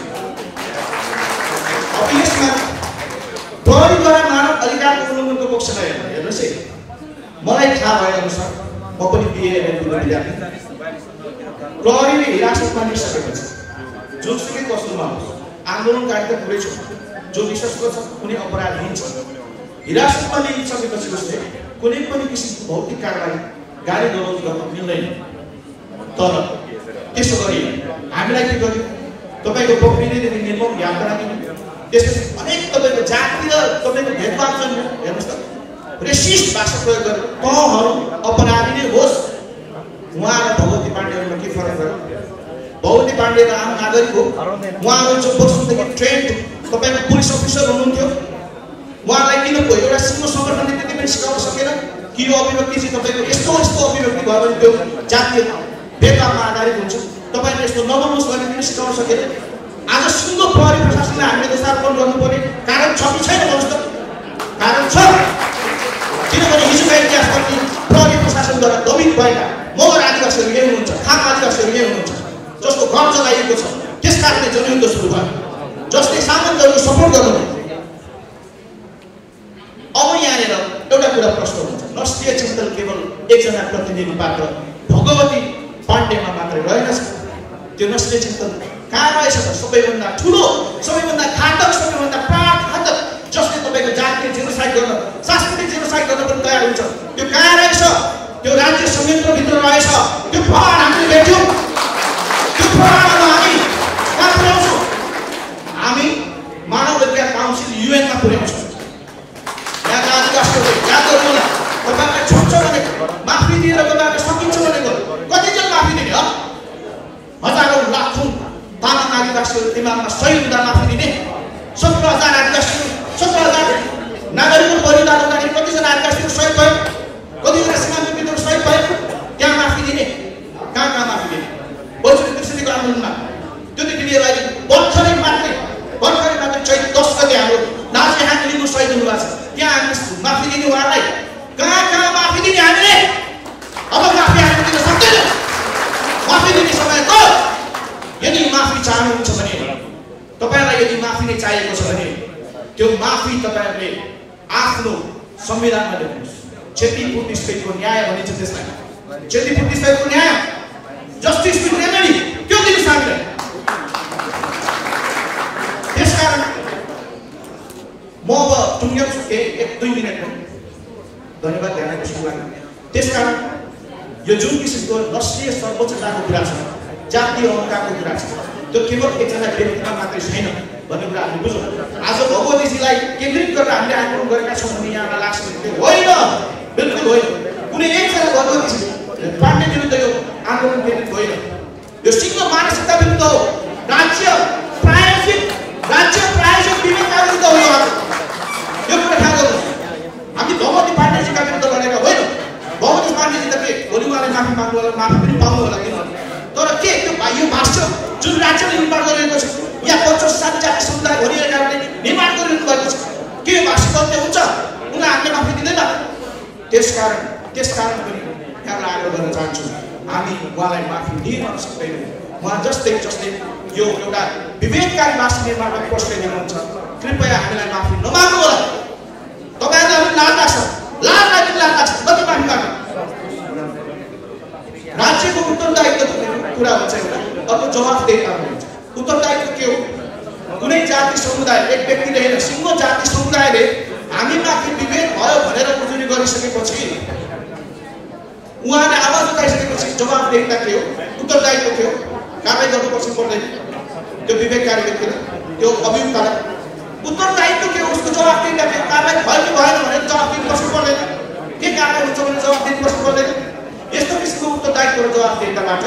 अब यसमा प्रहरीद्वारा मानव अधिकारको उल्लङ्घनको पक्षमा हेर्नुहोस् है, मलाई थाहा भए अनुसार म पनि बिए एमएको विद्यार्थी, प्रहरीले हिरासतमा लिइसकेपछि जोसुकै कस्तोमा आन्दोलनकारीता पुरै छ, जो विश्वस्त छ कुनै अपराधी छ, हिरासतमा लिइसकेपछि उसले कुनै पनि किसिमको भौतिक कारबाही गाली गलौज गर्न मिल्दैन। तर त्यसो गरी हामीलाई के गर्यो, तपाईको पक्रिनेदेखि निर्मम यात्रा दिनु, त्यसपछि अनेक तपाईको जाति र तपाईको भेदभाव जन्म्यो। हेर्नुहोस् त, रेसिस्ट भाषा प्रयोग गरेर तहहरू अपराधी नै होस्। उहाँ र भगवती पाण्डेहरूमा के फरक भयो? भगवती पाण्डे त आम नागरिक हो, उहाँहरू जो वर्षदेखि ट्रेन्ड तपाईको पुलिस अफिसर हुनुहुन्थ्यो, उहाँलाई किन भयो एउटा सिङ्गो सङ्गठनले त्यति पनि सिकाउन सकेन कि यो अभिव्यक्ति चाहिँ तपाईको यस्तो अभिव्यक्ति भयो भने त्यो जातीय भेदभावमा आधारित हुन्छ, तपाईले यस्तो नबोल्नुहोस् भन्ने पनि सिकाउन सकेन। आज सिङ्गो प्रहरी प्रशासनलाई हामीले दोषारोपण गर्नुपर्ने कारण छ कि छैन भन्नुहोस् त? कारण छ, किनभने हिजोका इतिहासपछि प्रहरी प्रशासनद्वारा दमित भएका मगर आदिवासीहरू यही हुनुहुन्छ, खाम आदिवासीहरू यही हुनुहुन्छ, जसको घर जलाइएको छ। त्यस कारणले जनयुद्ध सुरु भयो, जसले सामन्तहरूको सपोर्ट गर्नु। अब यहाँनिर एउटा कुरा प्रश्न हुन्छ, राष्ट्रिय चिन्तन केवल एकजना प्रतिनिधि पात्र भगवती पाण्डेमा मात्रै रहेनछ। त्यो राष्ट्रिय चिन्तन कहाँ रहेछ त? सबैभन्दा ठुलो, सबैभन्दा घातक, सबैभन्दा प्राणघातक, जसले तपाईँको जातीय जेनोसाइड गर्न, सांस्कृतिक जेनोसाइड गर्न पनि तयार हुन्छ, त्यो कहाँ रहेछ? त्यो राज्य संयन्त्रभित्र रहेछ। त्यो प्रमाण हामीले भेट्यौँ, त्यो प्रमाणमा हामी कहाँ पुर्याउँछौँ? हामी मानव अधिकार काउन्सिल युएनमा पुर्याउँछौँ। यहाँका आदिवासीहरूले याद गर्नु होला, तपाईँलाई छोड्छ भनेको, माफी दिएर तपाईँलाई सकिन्छ भनेको कतिजना माफी दिने हो? हजारौँ लाखौँ तामाङ आदिवासीहरू दिमागमा सही हुँदा माफी दिने, 17,000 आदिवासीहरू, 17,000 नागरिकको बलिदान हुँदाखेरि कतिजना आदिवासीहरू सहिद भयो, कतिजना सीमान्तकृतहरू सहिद भयो, त्यहाँ माफी दिने? कहाँ माफी दिने? बौद्धिक कृषिको आन्दोलनमा त्योदेखि लिएर अहिले भर्खरै मात्रै चैत 10 गते हाम्रो नाचे हात लिनु सहिद हुनुभएको छ, त्यहाँ हामीले माफी दिने उहाँलाई? कहाँ माफी दिने हामीले? अब माफी हामीले दिन सक्दैनौँ। माफी दिने समय गयो। यदि माफी चाहनुहुन्छ भने, तपाईलाई यदि माफी नै चाहिएको छ भने त्यो माफी तपाईहरुले आफ्नो संविधानमा लेख्नुहोस्। क्षतिपूर्ति सहितको न्याय भनिन्छ त्यसलाई। क्षतिपूर्ति सहितको न्याय, जस्टिस विथ रेमेडी, त्यो दिन साबित। त्यसकारण म अब टुङ्ग्याउँछु केही 1-2 मिनेटमा, धन्यवाद ध्यान दिनुको लागि। त्यसकारण यो जुन किसिमको राष्ट्रिय सर्वोच्चताको कुरा छ, जातीय अहङ्कारको कुरा छ, त्यो केवल एकजना व्यक्तिमा मात्रै छैन भन्ने कुरा हामीले बुझौँ। आज भगवतीजीलाई केन्द्रित गरेर हामीले आन्दोलन गरेका छौँ भने यहाँलाई लाग्छ भने होइन, बिल्कुल होइन। कुनै एकजना भगवती पाण्डे विरुद्ध यो आन्दोलन केन्द्रित होइन, यो सिङ्गो मानसिकता विरुद्ध हो, राज्य प्रायोजित विवेकका विरुद्ध हो। यो कुरा थाहा गर्नुहोस्, हामी भगवती पाण्डेजीका विरुद्ध लडेका होइनौँ। भगवती पाण्डेजी त के भोलि उहाँले माफी माग्नु होला, माफी पनि पाउनु होला, किनभने तर के त्यो यो भाष्य जुन राज्यले निर्माण गरिरहेको छ, यहाँ 50-60 जाति समुदाय भरिरहेकाहरूले निर्माण गरिरहनु भएको छ, के यो भाष्य गल्ती हुन्छ? उनीहरूले माफी दिँदैन। त्यसकारण पनि यहाँलाई आग्रह गर्न चाहन्छु, हामी उहाँलाई माफी दिन सक्दैनौँ। उहाँ जसले यो एउटा विवेककारी भाषा निर्माणमा प्रश्न दिनुहुन्छ, कृपया हामीलाई माफी नमाग्नु होला। तपाईँहरूलाई लाज लाग्छ, लाज लाग्छ, कति माफी माग्नु? राज्यको उत्तरदायित्व कुरा भन्छ एउटा, अर्को जवाफदेहिता हुन्छ। उत्तरदायित्व के हो? कुनै जाति समुदाय, एक व्यक्तिले होइन सिङ्गो जाति समुदायले हामीमाथि विभेद भयो भनेर उजुरी गरिसकेपछि उहाँले आवाज उठाइसकेपछि जवाफदेहिता के हो, उत्तरदायित्व के हो, कारबाही गर्नुपर्छ पर्दैन त्यो विवेककारी व्यक्तिले, त्यो अभियुक्तलाई उत्तरदायित्व के हो, उसको जवाफदेहिता के, कारबाही भयो कि भएन भनेर जवाफ दिनुपर्छ पर्दैन, के कारबाही हुन्छ भनेर जवाफ दिनुपर्छ पर्दैन। यस्तो किसिमको उत्तरदायित्व र जवाफदेहिताबाट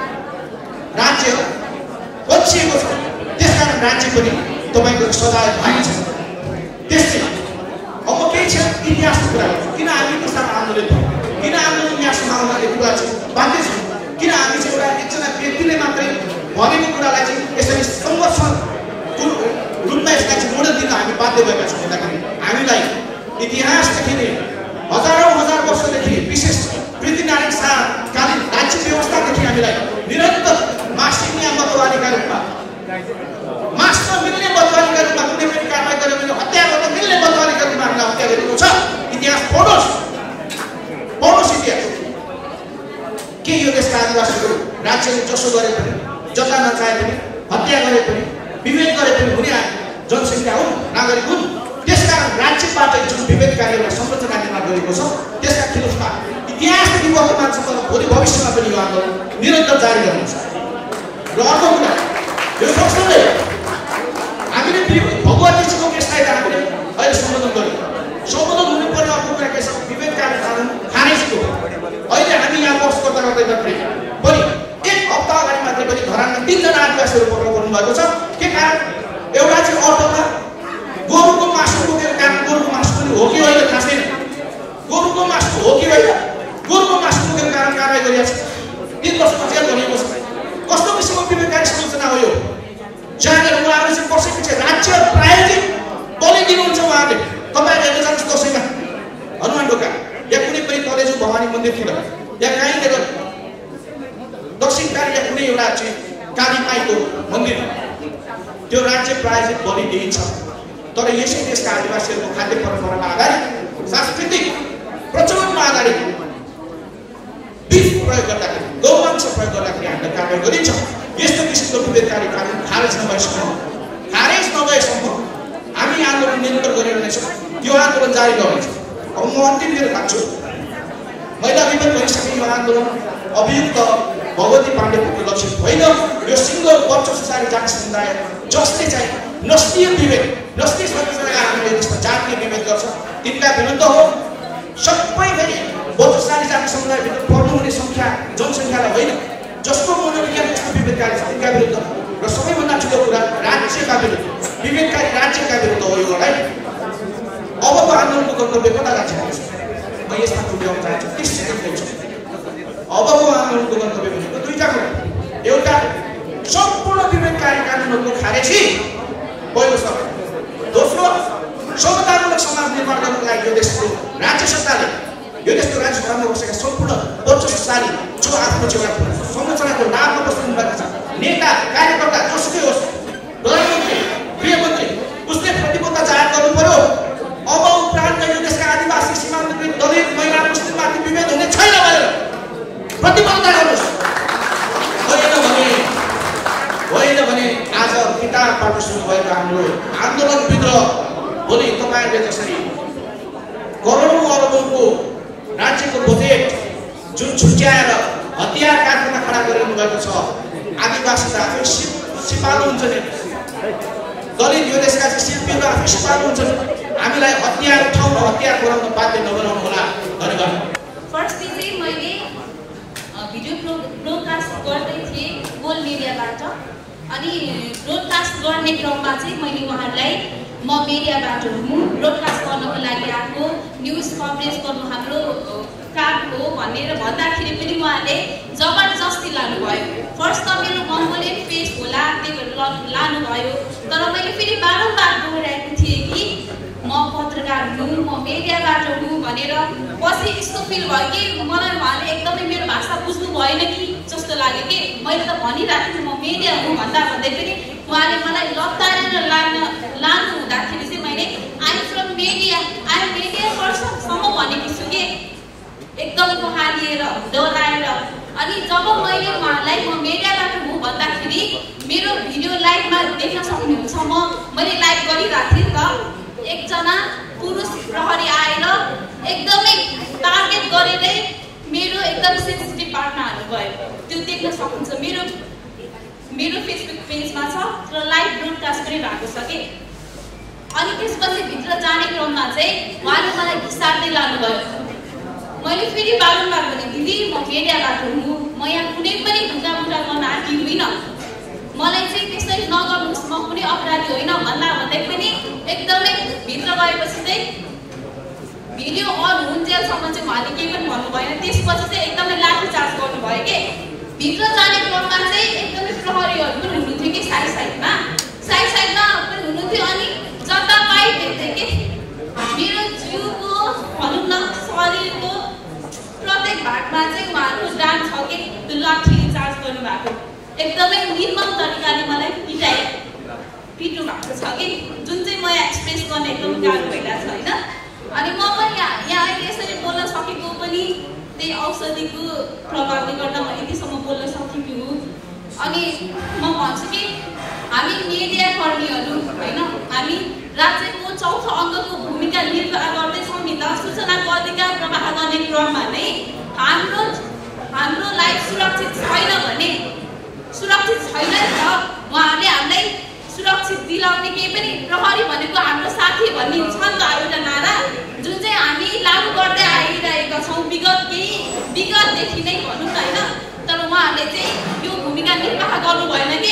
राज्य पछिएको छ। त्यसकारण राज्य पनि तपाईँको सजाय भएको छ। त्यसै अब केही छ इतिहासको कुरा गर्छु, किन हामी किसान आन्दोलन भयो, किन आन्दोलन यहाँ समाउनाले कुरा चाहिँ बाध्य छौँ, किन हामी चाहिँ एउटा एकजना व्यक्तिले मात्रै भनेको कुरालाई चाहिँ यसरी संघर्षको रूपमा यसलाई चाहिँ मोडल दिन हामी बाध्य भएका छौँ भन्दाखेरि हामीलाई इतिहासदेखि नै हजारौँ हजार वर्षदेखि विशेष पृथ्वीनारायण शाहकालीन राज्य व्यवस्थादेखि हामीलाई निरन्तर मासिनिया मतवालीका रूपमा मास्न मिल्ने मतवालीका रूपमा कुनै पनि कारबाही गर्यो भने हत्या गर्न मिल्ने मतवालीका रूपमा हामीलाई हत्या गरिएको छ। इतिहास पढ्नुहोस् इतिहास। के यो देशका आदिवासीहरू राज्यले जसो गरे पनि, जता नचाहे पनि, हत्या गरे पनि, विभेद गरे पनि हुने जनसङ्ख्या हुन्, नागरिक हुन्। त्यसकारण राज्यबाट जुन विभेदकारी एउटा संरचना निर्माण गरिएको छ त्यसका खिलाफमा इतिहासदेखि वर्तमानसम्म भोलि भविष्यमा पनि यो आन्दोलन निरन्तर जारी रहन्छ। र अर्को कुरा यो सँगसँगै हामीले भगवतीजीको केसलाई त हामीले अहिले सम्बोधन गर्यौँ। सम्बोधन हुनुपर्ने अर्को कुरा के छ, विवेककारी कानुन खारेजको। अहिले हामी यहाँ बस गर्दा मात्रै पनि एक हप्ता अगाडि मात्रै पनि घरानमा 3 जना आदिवासीहरू पक्राउ गर्नुभएको छ। के कारण एउटा चाहिँ अटोमा गोरुको मासु बोकेर काम, गोरुको मासु पनि हो कि होइन थाहा छैन, गोरुको मासु हो कि होइन, गोरुको मासु बोकेर कारण कारबाही गरिएको छ, 3 वर्षको जेल भनिएको छ। कस्तो किसिमको विवेककारी संरचना हो यो? जानेर उहाँहरू चाहिँ वर्षपछि राज्य प्रायोजित बलि दिनुहुन्छ उहाँले। तपाईँहरू हेर्न जानुहोस् दसैँमा हनुमान ढोका या कुनै पनि कलेजो भवानी मन्दिरतिर या कहीँतिर दक्षिणकाली या कुनै एउटा चाहिँ काली माईको मन्दिर त्यो राज्य प्रायोजित बलि दिइन्छ। तर यसै देशका आदिवासीहरूको खाद्य परम्परामा आधारित, सांस्कृतिक प्रचलनमा आधारित बीफ प्रयोग गर्दाखेरि, गौवंश प्रयोग गर्दाखेरि हामीलाई कारबाही गरिन्छ। यस्तो किसिमको विवेककारी कानुन खारेज नभएसम्म हामी आन्दोलन निरन्तर गरिरहनेछौँ, त्यो आन्दोलन जारी रहनेछ। अब म अन्तिमतिर लाग्छु। मैले अघि पनि भनिसकेँ, यो आन्दोलन अभियुक्त भगवती पाण्डेको लक्षित होइन। यो सिङ्गो वर्चस्वशाली जाति समुदाय जसले चाहिँ नस्लीय विभेद, नस्लीय संरचनाका हामीले त्यसमा जातीय विभेद गर्छ तिनका विरुद्ध हो। सबै फेरि वर्चस्वशाली जाति समुदायभित्र पर्नुहुने जनसङ्ख्यालाई होइन, जसको मनोविज्ञान त्यस्तो विभेदकारी छ तिनका विरुद्ध। र सबैभन्दा ठुलो कुरा राज्यका विरुद्ध, विभेदकारी राज्यका विरुद्ध हो यो लडाइँ। अबको आन्दोलनको गन्तव्य कता लाग्छ म यसमा टुङ्ग्याउन चाहन्छु, 30 सेकेन्ड दिन्छु। अबको आन्दोलनको गन्तव्य भनेको 2टा कुरा। एउटा सम्पूर्ण विभेदकारी कानुनहरूको खारेजी पहिलो सबै, दोस्रो समतामूलक समाज निर्माण गर्नको लागि यो देशको राज्य सत्ताले, यो देशको राज्य सत्तामा बसेका सम्पूर्ण वर्चस्वशाली जो आफ्नो एउटा संरचनाको लाभमा बस्नु भएको छ नेता, कार्यकर्ता जसुकै होस्, प्रधानमन्त्री, गृहमन्त्री, उसले प्रतिबद्धता जाहेर गर्नु पर्यो। अब उपरान्त यो देशका आदिवासी सीमान्तकृत दलित, महिला, मुस्लिममाथि विभेद हुने छैन भनेर प्रतिबद्धता गर्नुहोस्। होइन भने आज किताबबाट सुरु भएको हाम्रो आन्दोलन विद्रोह भोलि तपाईँहरूले जसरी करोडौँ अरबौँको राज्यको बजेट जुन छुट्याएर हतियार कारखाना खडा गरिनु भएको छ, आदिवासी त आफै सिपालु हुन्छ नि, दलित यो देशका चाहिँ शिल्पीहरू आफै सिपालु हुन्छ नि। हामीलाई हतियार उठाउन, हतियार बनाउन बाध्य नबनाउनु होला। धन्यवाद। फर्स्ट दिन चाहिँ मैले भिडियो ब्रोडकास्ट गर्दै थिएँ गोल मिडियाबाट, अनि ब्रोडकास्ट गर्ने क्रममा चाहिँ मैले उहाँहरूलाई म मिडियाबाट हुँ, ब्रोडकास्ट गर्नको लागि आएको, न्युज कभरेज गर्नु हाम्रो काम हो भनेर भन्दाखेरि पनि उहाँले जबरजस्ती लानुभयो। फर्स्ट त मेरो कम्प्लेन पेज होला त्यही भएर लानुभयो। तर मैले फेरि बारम्बार दोहोऱ्याएको थिएँ कि म पत्रकार हुँ, म मिडियाबाट हुँ भनेर। पछि यस्तो फिल भयो कि मलाई उहाँले एकदमै मेरो भाषा बुझ्नु भएन कि जस्तो लाग्यो कि मैले त भनिरहेको थिएँ म मिडिया हुँ भन्दा भन्दै पनि उहाँले मलाई लतारेर लानु हुँदाखेरि चाहिँ मैले I from media, I media पर्सनसम्म भनेकी छु कि एकदमै बहालिएर दोहोऱ्याएर। अनि जब मैले उहाँलाई म मिडियाबाट हुँ भन्दाखेरि मेरो भिडियो लाइभमा देख्न सक्नुहुन्छ मैले लाइभ गरिरहेको थिएँ त एकजना पुरुष प्रहरी आएर एकदमै टार्गेट गरेरै मेरो एकदम सेन्सिटिभ पार्टमा हाल्नुभयो त्यो देख्न सक्नुहुन्छ मेरो फेसबुक पेजमा छ र लाइभ ब्रोडकास्ट पनि भएको छ के अनि त्यसपछि भित्र जाने क्रममा चाहिँ उहाँले मलाई घिसार्दै लानुभयो मैले फेरि बारम्बार भने दिदी म मिडियाबाट हुँ म यहाँ कुनै पनि ढुङ्गा बुढा गर्न आँटी हुइनँ मलाई चाहिँ त्यसरी नगर्नुहोस् म कुनै अपराधी होइन भन्दै पनि एकदमै भित्र गएपछि चाहिँ भिडियो अन हुन्जेलसम्म चाहिँ उहाँले केही पनि भन्नु भएन त्यसपछि चाहिँ एकदमै लाठीचार्ज गर्नुभयो के भित्र जाने क्रममा चाहिँ एकदमै प्रहरीहरू पनि हुनुहुन्थ्यो कि साइडमा पनि हुनुहुन्थ्यो अनि जता पाइ देख्थेँ कि मेरो जिउको भनौँ न शरीरको प्रत्येक भागमा चाहिँ उहाँहरूको डान्स छ कि त्यो लाठी चार्ज गर्नुभएको एकदमै निर्मम तरिकाले मलाई पिट्नु भएको छ कि जुन चाहिँ म एक्सप्रेस गर्ने एकदम गाह्रो भइरहेको छ होइन अनि म पनि यहाँ अहिले यसरी बोल्न सकेको पनि त्यही औषधिको प्रभावले गर्दा म यतिसम्म बोल्न सकेको हुँ अनि म भन्छु कि हामी मिडिया कर्मीहरू होइन हामी राज्यको चौथो अङ्गको भूमिका निर्वाह गर्दैछौँ नि त सूचनाको अधिकार प्रवाह गर्ने क्रममा नै हाम्रो लाइफ सुरक्षित छैन भने सुरक्षित छैन नि त उहाँहरूले हामीलाई सुरक्षित दिलाउने केही पनि प्रहरी भनेको हाम्रो साथी भन्ने छ नि त एउटा नारा जुन चाहिँ हामी लागू गर्दै आइरहेका छौँ विगतदेखि नै भनौँ न होइन तर उहाँहरूले चाहिँ यो भूमिका निर्वाह गर्नु भएन के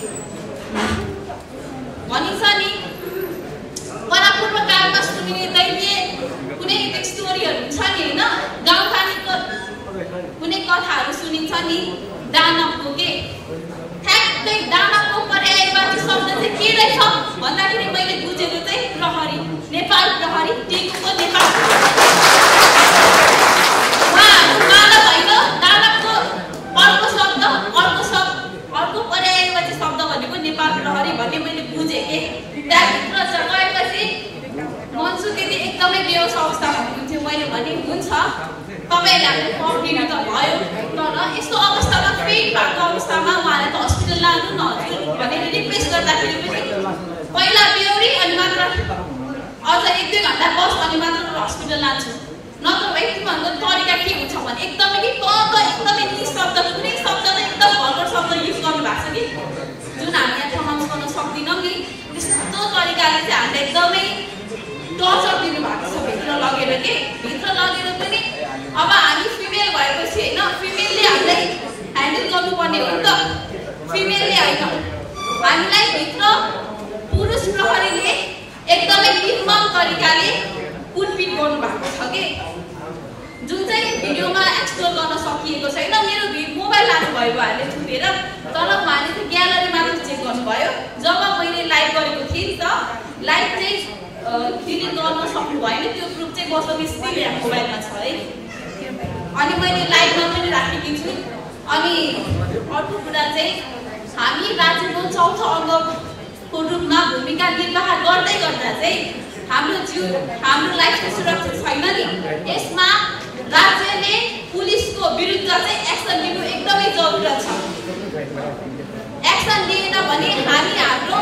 भनिन्छ नि परापूर्व कालमा सुनिने दैवीय कुनै स्टोरीहरू छ नि होइन गाउँखानेको कुनै कथाहरू सुनिन्छ नि दानवको के ठ्याक्कै दानवको पर्यायवाची शब्द चाहिँ के रहेछ भन्दाखेरि मैले बुझेको चाहिँ प्रहरी नेपाल प्रहरी टेकुको नेपाल दानव होइन दानवको अर्को पर्यायवाची शब्द भनेको नेपाल प्रहरी भन्ने मैले बुझेँ कि त्यहाँभित्र गएपछि मन्सु दिदी एकदमै बेहोस अवस्थामा हुनुहुन्थ्यो मैले भने हुन्छ तपाईँले हामीलाई पक्रिनु त भयो तर यस्तो अवस्थामा फेरि भएको अवस्थामा उहाँलाई त हस्पिटल लानु न हजुर भनेर रिक्वेस्ट गर्दाखेरि पनि पहिला बेहोरी अनि मात्र अझ 1-2 घन्टा बस अनि मात्र हस्पिटल लान्छु नत्र भए तिमीहरूको तरिका के हुन्छ भने एकदमै कि एकदमै निशब्द कुनै शब्द त एकदम भर्खर शब्द युज गर्नुभएको छ कि जुन हामी यहाँ प्रमाण गर्न सक्दैनौँ नि त्यस्तो तरिकाले चाहिँ हामीले एकदमै टर्चर दिनुभएको छ भित्र लगेर के भित्र लगेर पनि अब हामी फिमेल भएपछि होइन फिमेलले हामीलाई ह्यान्डल गर्नुपर्ने हो नि त फिमेलले होइन हामीलाई भित्र पुरुष प्रहरीले एकदमै निर्मम तरिकाले कुटपिट गर्नुभएको छ कि जुन चाहिँ भिडियोमा एक्सप्लोर गर्न सकिएको छैन मेरो मोबाइल लानुभयो उहाँहरूले छुटेर तर उहाँले चाहिँ ग्यालरी मात्र चेक गर्नुभयो जब मैले लाइभ गरेको थिएँ नि त लाइभ चाहिँ डिलिट गर्न सक्नु भएन त्यो प्रुफ चाहिँ बस्न स्टिल यहाँ मोबाइलमा छ है अनि मैले लाइभमा पनि राखेकी छु अनि अर्को कुरा चाहिँ हामी राज्यको चौथो अङ्गको रूपमा भूमिका निर्वाह गर्दै गर्दा चाहिँ हाम्रो लाइफ चाहिँ सुरक्षित छैन नि यसमा राज्यले पुलिसको विरुद्ध चाहिँ एक्सन लिनु एकदमै जरुरत छ एक्सन लिएन भने हामी हाम्रो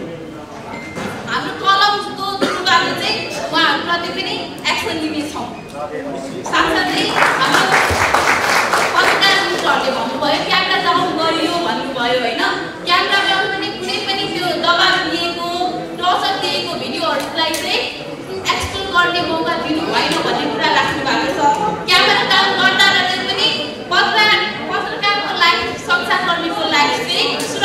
कलमको थ्रुबाट चाहिँ उहाँहरूप्रति पनि एक्सन लिनेछौँ साथसाथै हाम्रो पत्रकार मित्रहरूले भन्नुभयो क्यामेरा डाउन गरियो भन्नुभयो होइन क्यामेरा डाउन पनि कुनै पनि त्यो दबाब दिएको टर्चर दिएको भिडियोहरूलाई चाहिँ एक्सप्लोर गर्ने मौका दिनु भएन भन्ने कुरा राख्नु भएको छ क्यामेरा डाउन गर्दा पनि पत्रकारको लाइफ संसार कर्मीको लाइफ चाहिँ